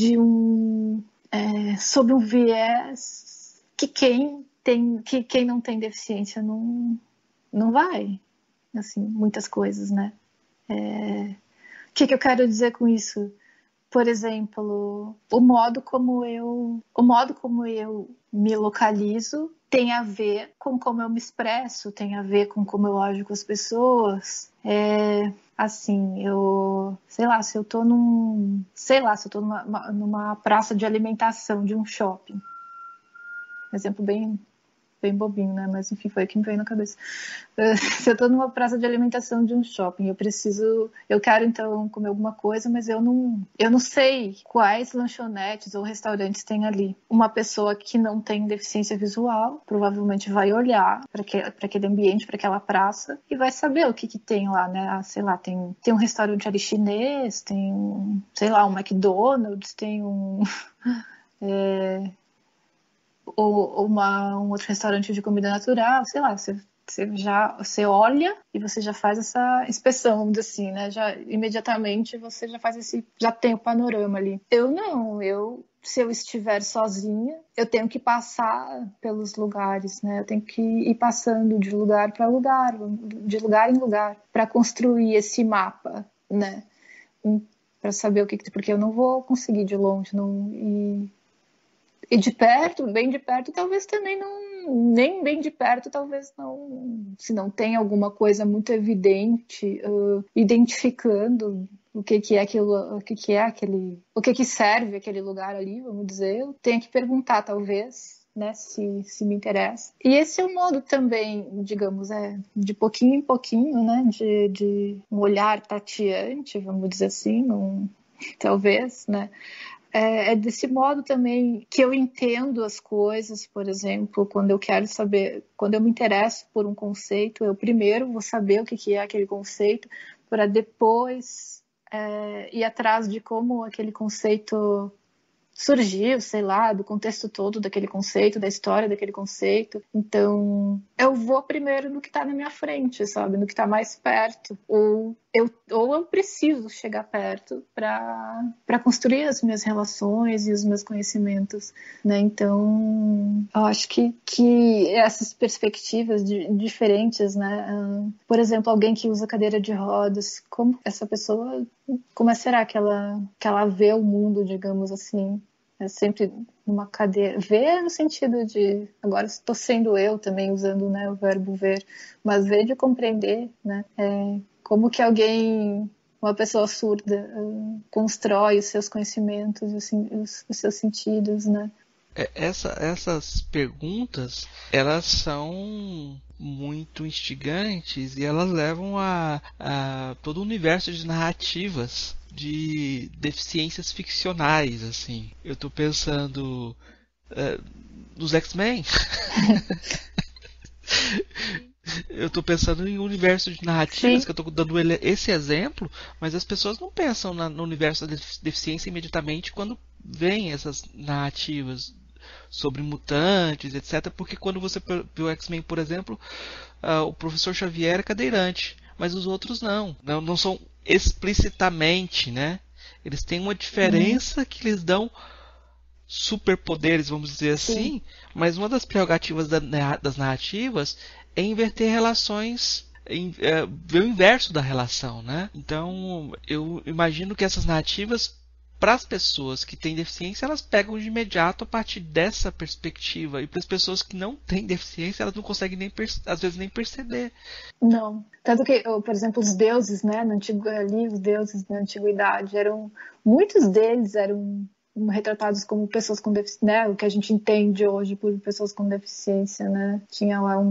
sob um viés que quem não tem deficiência não vai, assim, muitas coisas, né? O que eu quero dizer com isso? Por exemplo, o modo como eu me localizo tem a ver com como eu me expresso, tem a ver com como eu ajo com as pessoas. Assim, sei lá, se eu tô numa praça de alimentação de um shopping. Exemplo bem bobinho, né? Mas enfim, foi o que me veio na cabeça. Se eu tô numa praça de alimentação de um shopping, eu quero então comer alguma coisa, mas eu não sei quais lanchonetes ou restaurantes tem ali. Uma pessoa que não tem deficiência visual provavelmente vai olhar para aquele ambiente, para aquela praça e vai saber o que tem lá, né? Sei lá, tem um restaurante ali chinês, tem, sei lá, um McDonald's, tem um ou um outro restaurante de comida natural, sei lá, você olha e você já faz essa inspeção, vamos dizer assim, né? Já imediatamente você já tem o panorama ali. Se eu estiver sozinha, eu tenho que passar pelos lugares, né? Eu tenho que ir passando de lugar para lugar, de lugar em lugar, para construir esse mapa, né? Para saber porque eu não vou conseguir de longe, e de perto, bem de perto, talvez também não, nem bem de perto, talvez não, se não tem alguma coisa muito evidente, identificando o que é aquilo, o que serve aquele lugar ali, vamos dizer, eu tenho que perguntar, talvez, né, se me interessa. E esse é um modo também, digamos, de pouquinho em pouquinho, né, de um olhar tateante, vamos dizer assim, talvez, né, é desse modo também que eu entendo as coisas. Por exemplo, quando eu me interesso por um conceito, eu primeiro vou saber o que é aquele conceito, para depois ir atrás de como aquele conceito surgiu, sei lá, do contexto todo daquele conceito, da história daquele conceito. Então, eu vou primeiro no que está na minha frente, sabe? No que está mais perto. Ou eu preciso chegar perto para construir as minhas relações e os meus conhecimentos, né? Então, eu acho que essas perspectivas diferentes, né? Por exemplo, alguém que usa cadeira de rodas, como essa pessoa, como será que ela vê o mundo, digamos assim? É sempre numa cadeira. Ver no sentido de... Agora estou sendo eu também usando, né, o verbo ver. Mas ver de compreender, né? Como que uma pessoa surda, constrói os seus conhecimentos, os seus sentidos, né? Essas perguntas, elas são muito instigantes e elas levam a todo o universo de narrativas de deficiências ficcionais, assim. Eu tô pensando nos X-Men. Eu tô pensando em um universo de narrativas. Sim. Que eu tô dando esse exemplo, mas as pessoas não pensam no universo da deficiência imediatamente quando veem essas narrativas sobre mutantes, etc. Porque quando você vê o X-Men, por exemplo, o professor Xavier é cadeirante, mas os outros não são explicitamente, né? Eles têm uma diferença que eles dão superpoderes, vamos dizer Sim. assim, mas uma das prerrogativas das narrativas é inverter relações, ver o inverso da relação, né? Então, eu imagino que essas narrativas, para as pessoas que têm deficiência, elas pegam de imediato a partir dessa perspectiva, e para as pessoas que não têm deficiência, elas não conseguem nem às vezes nem perceber. Não. Tanto que, por exemplo, os deuses, né, ali, os deuses na antiguidade, muitos deles eram retratados como pessoas com deficiência, né, o que a gente entende hoje por pessoas com deficiência, né. Tinha lá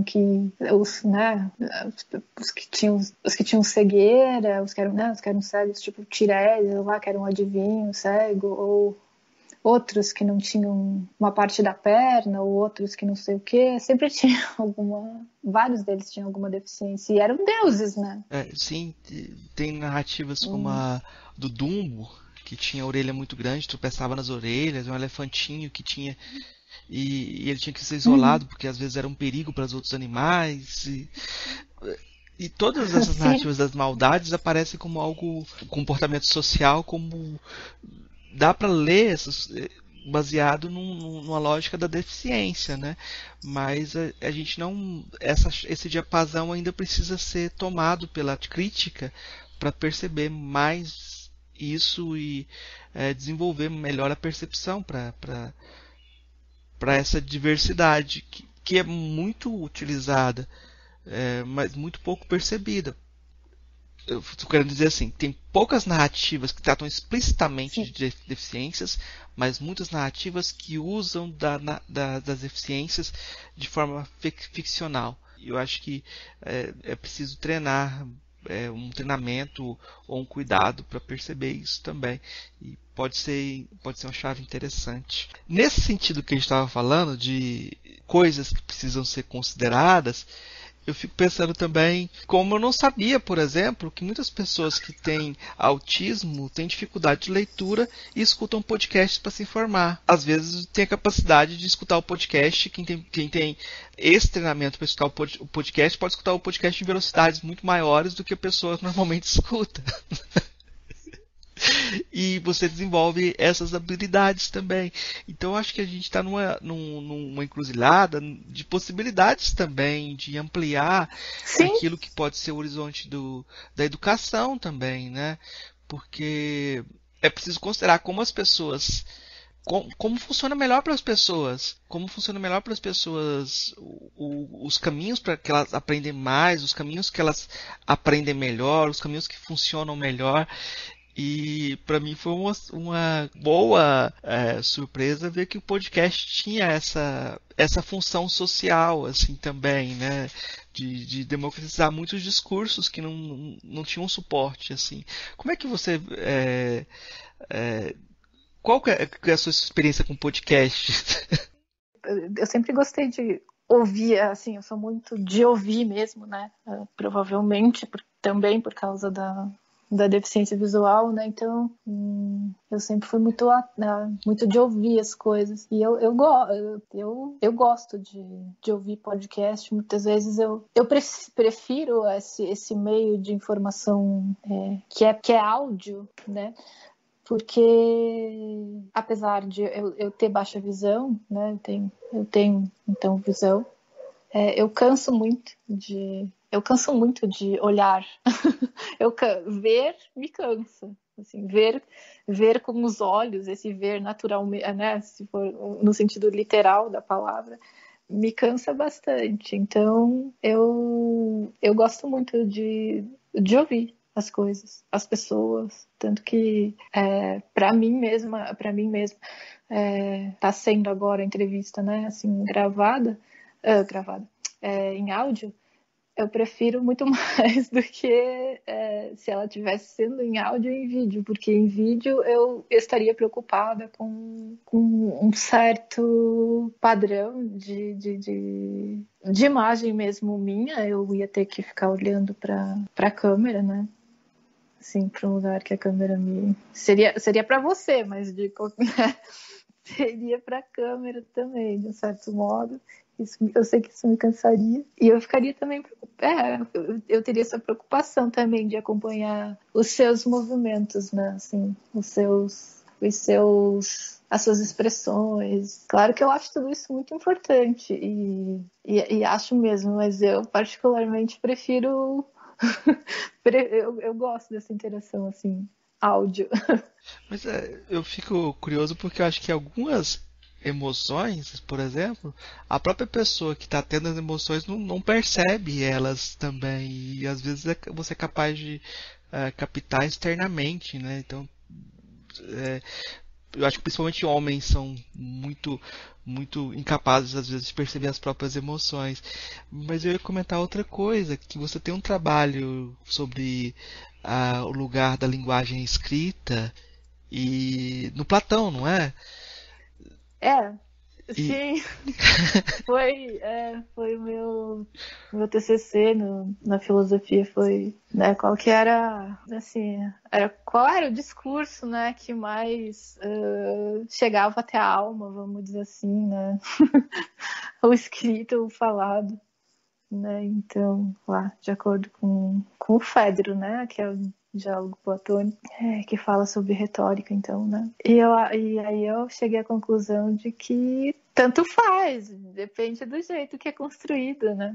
os que tinham cegueira, os que eram cegos, tipo Tiresias lá, que era um adivinho cego, ou outros que não tinham uma parte da perna, ou outros que não sei o que, sempre tinha vários deles tinham alguma deficiência, e eram deuses, né? Sim, tem narrativas como a do Dumbo, que tinha a orelha muito grande, tropeçava nas orelhas, um elefantinho que tinha e ele tinha que ser isolado porque às vezes era um perigo para os outros animais e todas essas narrativas das maldades aparecem como algo, comportamento social, como dá para ler baseado numa lógica da deficiência, né? Mas a gente não, esse diapasão ainda precisa ser tomado pela crítica para perceber mais isso e desenvolver melhor a percepção para essa diversidade que é muito utilizada, mas muito pouco percebida. Eu estou querendo dizer assim, tem poucas narrativas que tratam explicitamente de deficiências, mas muitas narrativas que usam das deficiências de forma ficcional. Eu acho que é preciso treinar, um treinamento ou um cuidado para perceber isso também. E pode ser uma chave interessante. Nesse sentido que a gente estava falando, de coisas que precisam ser consideradas, eu fico pensando também, como eu não sabia, por exemplo, que muitas pessoas que têm autismo têm dificuldade de leitura e escutam podcasts para se informar. Às vezes tem a capacidade de escutar o podcast, quem tem esse treinamento para escutar o podcast pode escutar o podcast em velocidades muito maiores do que a pessoa normalmente escuta. E você desenvolve essas habilidades também. Então acho que a gente está numa encruzilhada de possibilidades também, de ampliar aquilo que pode ser o horizonte da educação também, né? Porque é preciso considerar como as pessoas. Como funciona melhor para as pessoas? Como funciona melhor para as pessoas os caminhos para que elas aprendem mais, os caminhos que elas aprendem melhor, os caminhos que funcionam melhor. E para mim foi uma boa surpresa ver que o podcast tinha essa função social assim também, né? De democratizar muitos discursos que não tinham suporte assim. Como é que você qual que é a sua experiência com podcast? Eu sempre gostei de ouvir, assim, eu sou muito de ouvir mesmo, né? Provavelmente também por causa da deficiência visual, né? Então, eu sempre fui muito de ouvir as coisas. E eu gosto de ouvir podcast. Muitas vezes eu prefiro esse meio de informação que é áudio, né? Porque apesar de eu ter baixa visão, né? Eu tenho então visão. Eu canso muito de olhar. Ver me cansa. Assim, ver com os olhos, esse ver naturalmente, né, se for no sentido literal da palavra, me cansa bastante. Então, eu gosto muito de ouvir as coisas, as pessoas, tanto que para mim mesma tá sendo agora a entrevista, né, assim, gravada em áudio. Eu prefiro muito mais do que se ela estivesse sendo em áudio ou em vídeo, porque em vídeo eu estaria preocupada com um certo padrão de imagem mesmo minha. Eu ia ter que ficar olhando para a câmera, né? Assim, para um lugar que a câmera me... Seria para você, mas seria para a câmera também, de um certo modo. Eu sei que isso me cansaria. E eu ficaria também. Eu teria essa preocupação também de acompanhar os seus movimentos, né? Assim, as suas expressões. Claro que eu acho tudo isso muito importante e acho mesmo, mas eu particularmente prefiro. Eu gosto dessa interação assim, áudio. Mas eu fico curioso porque eu acho que algumas emoções, por exemplo, a própria pessoa que está tendo as emoções não percebe elas também. E às vezes você é capaz de captar externamente, né? Então, eu acho que principalmente homens são muito incapazes às vezes de perceber as próprias emoções. Mas eu ia comentar outra coisa, que você tem um trabalho sobre o lugar da linguagem escrita e no Platão, não é? É, E sim, foi o meu TCC na filosofia, foi, né, qual que era, assim, qual era o discurso, né, que mais chegava até a alma, vamos dizer assim, né, o escrito, o falado, né, então, lá, de acordo com o Fedro, né, que é o diálogo platônico, que fala sobre retórica, então, né? E aí eu cheguei à conclusão de que tanto faz, depende do jeito que é construído, né?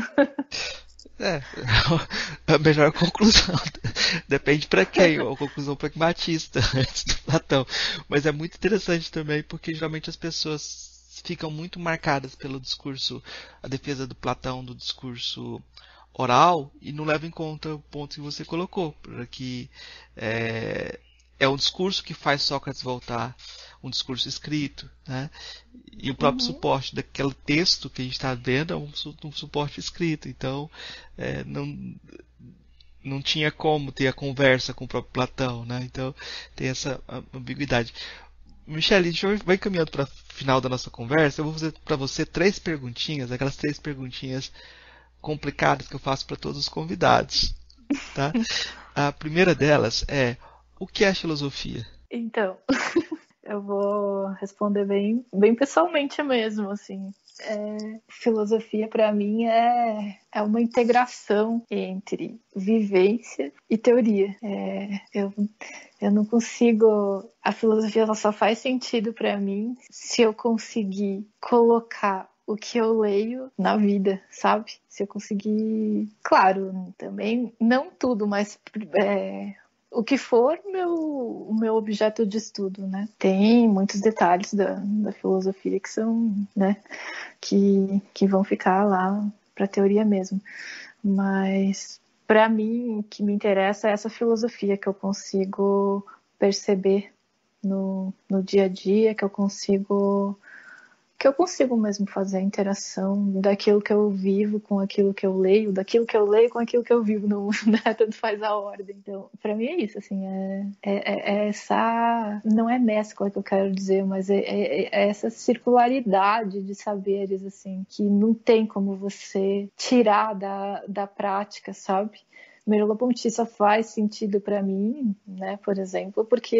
é a melhor conclusão. Depende para quem, a conclusão pragmatista antes do Platão. Mas é muito interessante também porque geralmente as pessoas ficam muito marcadas pelo discurso, a defesa do Platão, do discurso oral, e não levam em conta o ponto que você colocou, que é, é um discurso que faz Sócrates voltar, um discurso escrito, né? E o próprio Uhum. suporte daquele texto que a gente está vendo é um suporte escrito. Então, não tinha como ter a conversa com o próprio Platão, né? Então, tem essa ambiguidade. Michele, a gente vai caminhando para o final da nossa conversa. Eu vou fazer para você três perguntinhas, aquelas três perguntinhas complicadas que eu faço para todos os convidados, tá? A primeira delas é: o que é filosofia? Então, eu vou responder bem pessoalmente mesmo, assim. Filosofia para mim é uma integração entre vivência e teoria. Eu não consigo. A filosofia ela só faz sentido para mim se eu conseguir colocar o que eu leio na vida, sabe? Se eu conseguir. Claro, também não tudo, mas o que for o meu objeto de estudo, né? Tem muitos detalhes da filosofia que são, né? Que vão ficar lá para teoria mesmo. Mas para mim, o que me interessa é essa filosofia que eu consigo perceber no dia a dia, que eu consigo mesmo fazer a interação daquilo que eu vivo com aquilo que eu leio, daquilo que eu leio com aquilo que eu vivo, não, né? Tanto faz a ordem. Então, para mim é isso, assim, essa, não é mescla que eu quero dizer, mas é essa circularidade de saberes, assim, que não tem como você tirar da prática, sabe? Merleau-Ponty só faz sentido para mim, né, por exemplo, porque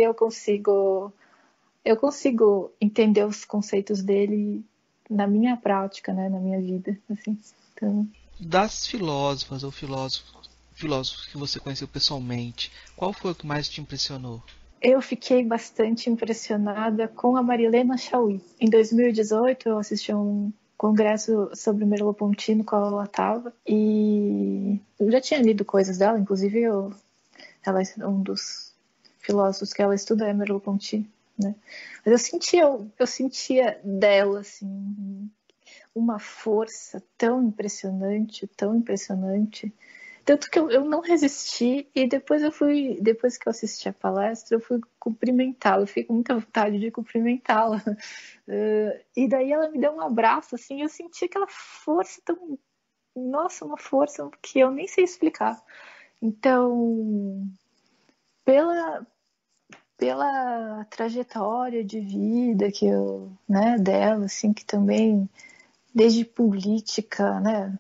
eu consigo entender os conceitos dele na minha prática, né, na minha vida, assim. Então, Das filósofas ou filósofos que você conheceu pessoalmente, qual foi o que mais te impressionou? eu fiquei bastante impressionada com a Marilena Chaui. Em 2018, eu assisti a um congresso sobre Merleau-Ponty no qual ela estava e eu já tinha lido coisas dela, inclusive ela é um dos filósofos que ela estuda é Merleau-Ponty, né? Mas eu sentia dela assim uma força tão impressionante. Tanto que eu não resisti e depois que eu assisti a palestra, eu fui cumprimentá-la, eu fiquei com muita vontade de cumprimentá-la. E daí ela me deu um abraço, assim, eu senti aquela força tão, nossa, uma força que eu nem sei explicar. Então, pela, pela trajetória de vida que eu, né, dela, assim, que também desde política, né,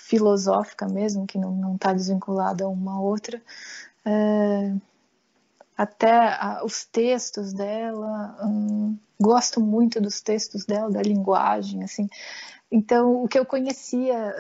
filosófica mesmo, que não está desvinculada a uma outra, até os textos dela, gosto muito dos textos dela, da linguagem, assim. Então, o que eu conhecia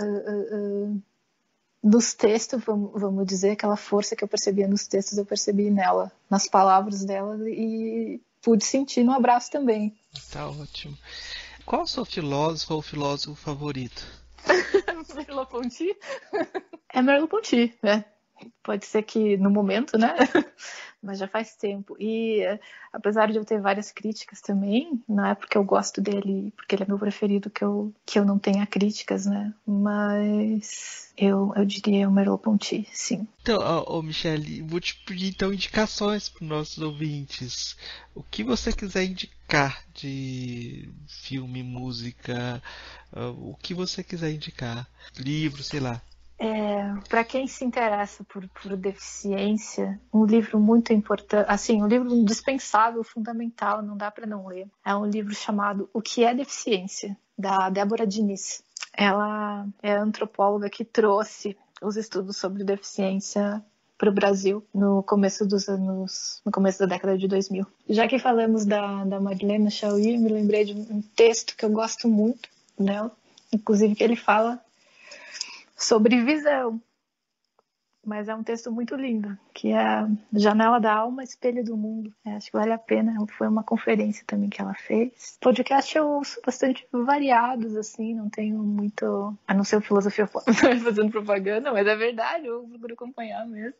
nos textos, vamos dizer, aquela força que eu percebia nos textos, eu percebi nela, nas palavras dela, e pude sentir no abraço também. Tá ótimo. Qual a sua filósofa ou filósofo favorito? Merleau-Ponty? É Merleau-Ponty, né? Pode ser que no momento, né? Mas já faz tempo. E apesar de eu ter várias críticas também, não é porque eu gosto dele, porque ele é meu preferido, que eu não tenha críticas, né? Mas eu diria o Merleau-Ponty, sim. Então, Michele, vou te pedir então indicações para os nossos ouvintes. O que você quiser indicar de filme, música, o que você quiser indicar. Livro, sei lá. Para quem se interessa por deficiência, um livro muito importante, assim, um livro indispensável, fundamental, não dá para não ler. É um livro chamado O que é Deficiência, da Débora Diniz. Ela é a antropóloga que trouxe os estudos sobre deficiência para o Brasil no começo da década de 2000. Já que falamos da Marilena Chauí, me lembrei de um texto que eu gosto muito dela, inclusive que ele fala sobre visão, mas é um texto muito lindo, que é Janela da Alma, Espelho do Mundo. Acho que vale a pena. Foi uma conferência também que ela fez. Podcast eu ouço bastante variados, assim, não tenho muito, a não ser o Filosofia Pop fazendo propaganda, mas é verdade, eu procuro acompanhar mesmo.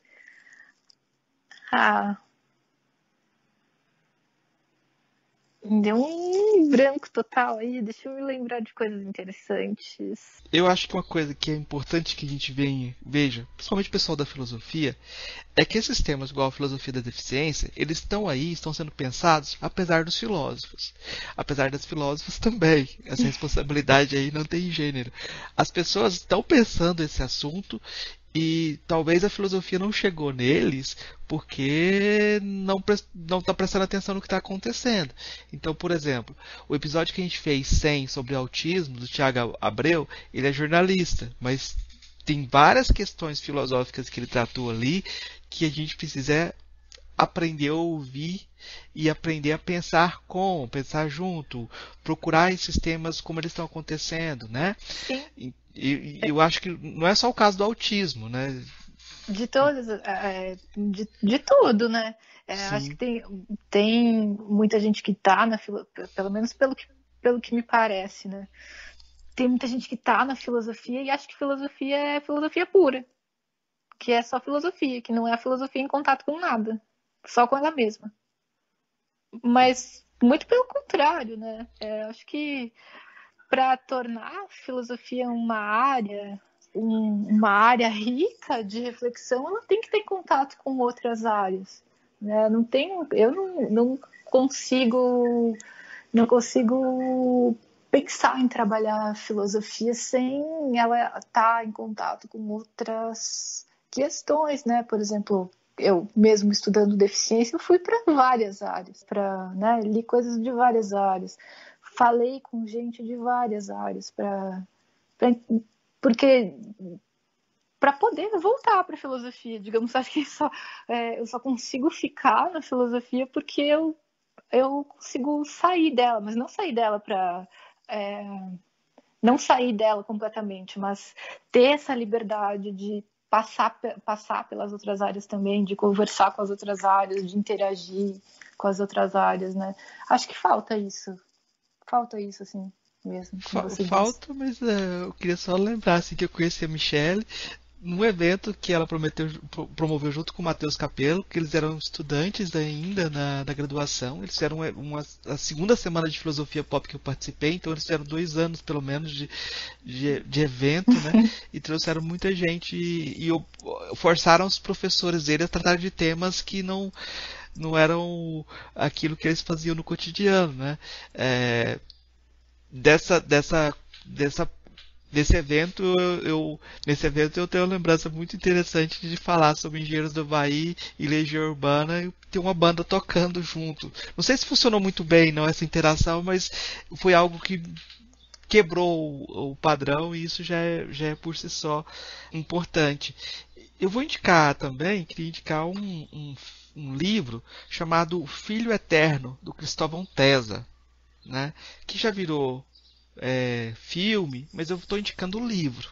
Deu um branco total aí, deixa eu me lembrar de coisas interessantes. Eu acho que uma coisa que é importante que a gente veja, principalmente o pessoal da filosofia, é que esses temas, igual a filosofia da deficiência, eles estão aí, estão sendo pensados, apesar dos filósofos. Apesar das filósofas também. Essa responsabilidade aí não tem gênero. As pessoas estão pensando esse assunto e talvez a filosofia não chegou neles porque não está prestando atenção no que está acontecendo. Então, por exemplo, o episódio que a gente fez 100 sobre autismo, do Tiago Abreu, ele é jornalista, mas tem várias questões filosóficas que ele tratou ali que a gente precisa aprender a ouvir e aprender a pensar pensar junto, procurar esses temas como eles estão acontecendo, né? Sim. E eu acho que não é só o caso do autismo, né? De todas, de tudo, né? Acho que tem muita gente que tá pelo menos pelo que me parece, né? Tem muita gente que tá na filosofia e acha que filosofia é filosofia pura. Que é só filosofia, que não é a filosofia em contato com nada. Só com ela mesma. Mas muito pelo contrário, né? Acho que para tornar a filosofia uma área rica de reflexão, ela tem que ter contato com outras áreas. Né? Eu não consigo pensar em trabalhar a filosofia sem ela estar em contato com outras questões, né? Por exemplo, eu mesmo estudando deficiência, eu fui para várias áreas, li coisas de várias áreas, falei com gente de várias áreas, porque para poder voltar para a filosofia, digamos, acho que eu só consigo ficar na filosofia porque eu consigo sair dela, mas não sair dela para não sair dela completamente, mas ter essa liberdade de passar pelas outras áreas também, de conversar com as outras áreas, de interagir com as outras áreas, né? Acho que falta isso, assim, mesmo, como você Falta, mas eu queria só lembrar assim, que eu conheci a Michelle num evento que ela promoveu junto com o Matheus Capello, que eles eram estudantes ainda na graduação. Eles fizeram a segunda semana de filosofia pop que eu participei, então eles fizeram 2 anos pelo menos de evento, né? E trouxeram muita gente e forçaram os professores dele a tratar de temas que não eram aquilo que eles faziam no cotidiano, né? Nesse evento eu tenho uma lembrança muito interessante de falar sobre Engenheiros do Havaí e Legião Urbana e ter uma banda tocando junto. Não sei se funcionou muito bem não essa interação, mas foi algo que quebrou o padrão e isso já é por si só importante. Eu vou indicar também, queria indicar um livro chamado O Filho Eterno, do Cristóvão Tesa, né? Que já virou filme, mas eu estou indicando o livro.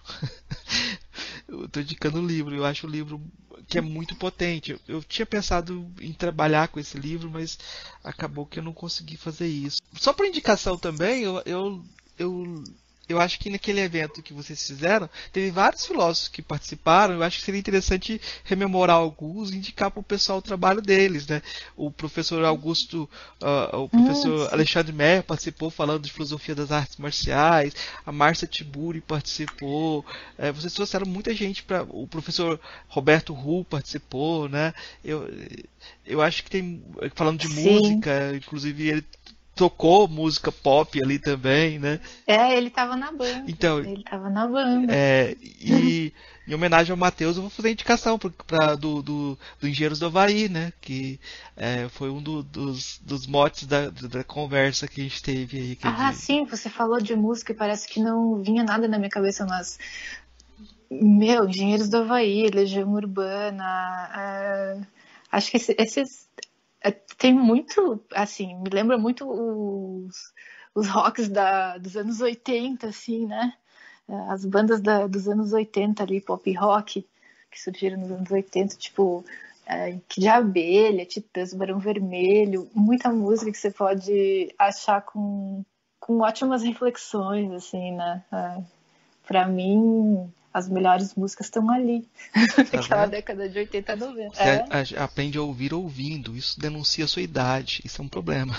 Eu acho o livro que é muito potente. Eu tinha pensado em trabalhar com esse livro, mas acabou que eu não consegui fazer isso. Só por indicação também, eu acho que naquele evento que vocês fizeram, teve vários filósofos que participaram. Eu acho que seria interessante rememorar alguns e indicar para o pessoal o trabalho deles, né? O professor Augusto, o professor Alexandre Meyer participou falando de filosofia das artes marciais, a Márcia Tiburi participou, vocês trouxeram muita gente, o professor Roberto Hu participou, né? Eu acho que tem, falando de música, inclusive ele tocou música pop ali também, né? Ele tava na banda. Então, ele tava na banda. E em homenagem ao Matheus, eu vou fazer a indicação do Engenheiros do Havaí, né? Que foi um dos motes da conversa que a gente teve aí. Sim, você falou de música e parece que não vinha nada na minha cabeça, mas... Engenheiros do Havaí, Legião Urbana... acho que esses... tem muito, assim, me lembra muito os rocks dos anos 80, assim, né? As bandas dos anos 80 ali, pop rock, que surgiram nos anos 80, tipo Kid de Abelha, Titãs, Barão Vermelho, muita música que você pode achar com ótimas reflexões, assim, né? Pra mim, as melhores músicas estão ali, naquela década de 80 a 90. Você aprende a ouvir ouvindo, isso denuncia a sua idade, isso é um problema.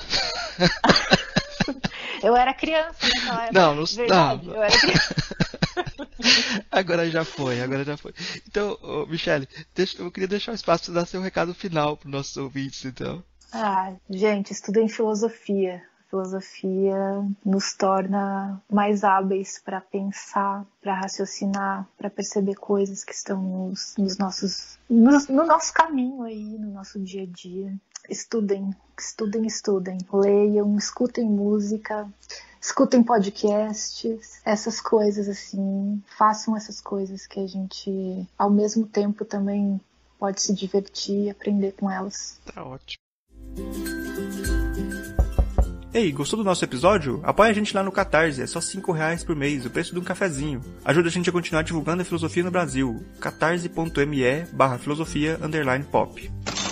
Eu era criança naquela época. Não. Eu era criança. Agora já foi. Então, Michele, eu queria deixar um espaço para dar seu recado final para os nossos ouvintes, então. Gente, estudem filosofia. Filosofia nos torna mais hábeis para pensar, para raciocinar, para perceber coisas que estão no nosso caminho aí, no nosso dia a dia. Estudem. Leiam, escutem música, escutem podcasts, essas coisas assim. Façam essas coisas que a gente, ao mesmo tempo, também pode se divertir e aprender com elas. Tá ótimo. Ei, gostou do nosso episódio? Apoia a gente lá no Catarse, é só R$5 por mês, o preço de um cafezinho. Ajuda a gente a continuar divulgando a filosofia no Brasil. catarse.me/filosofia_pop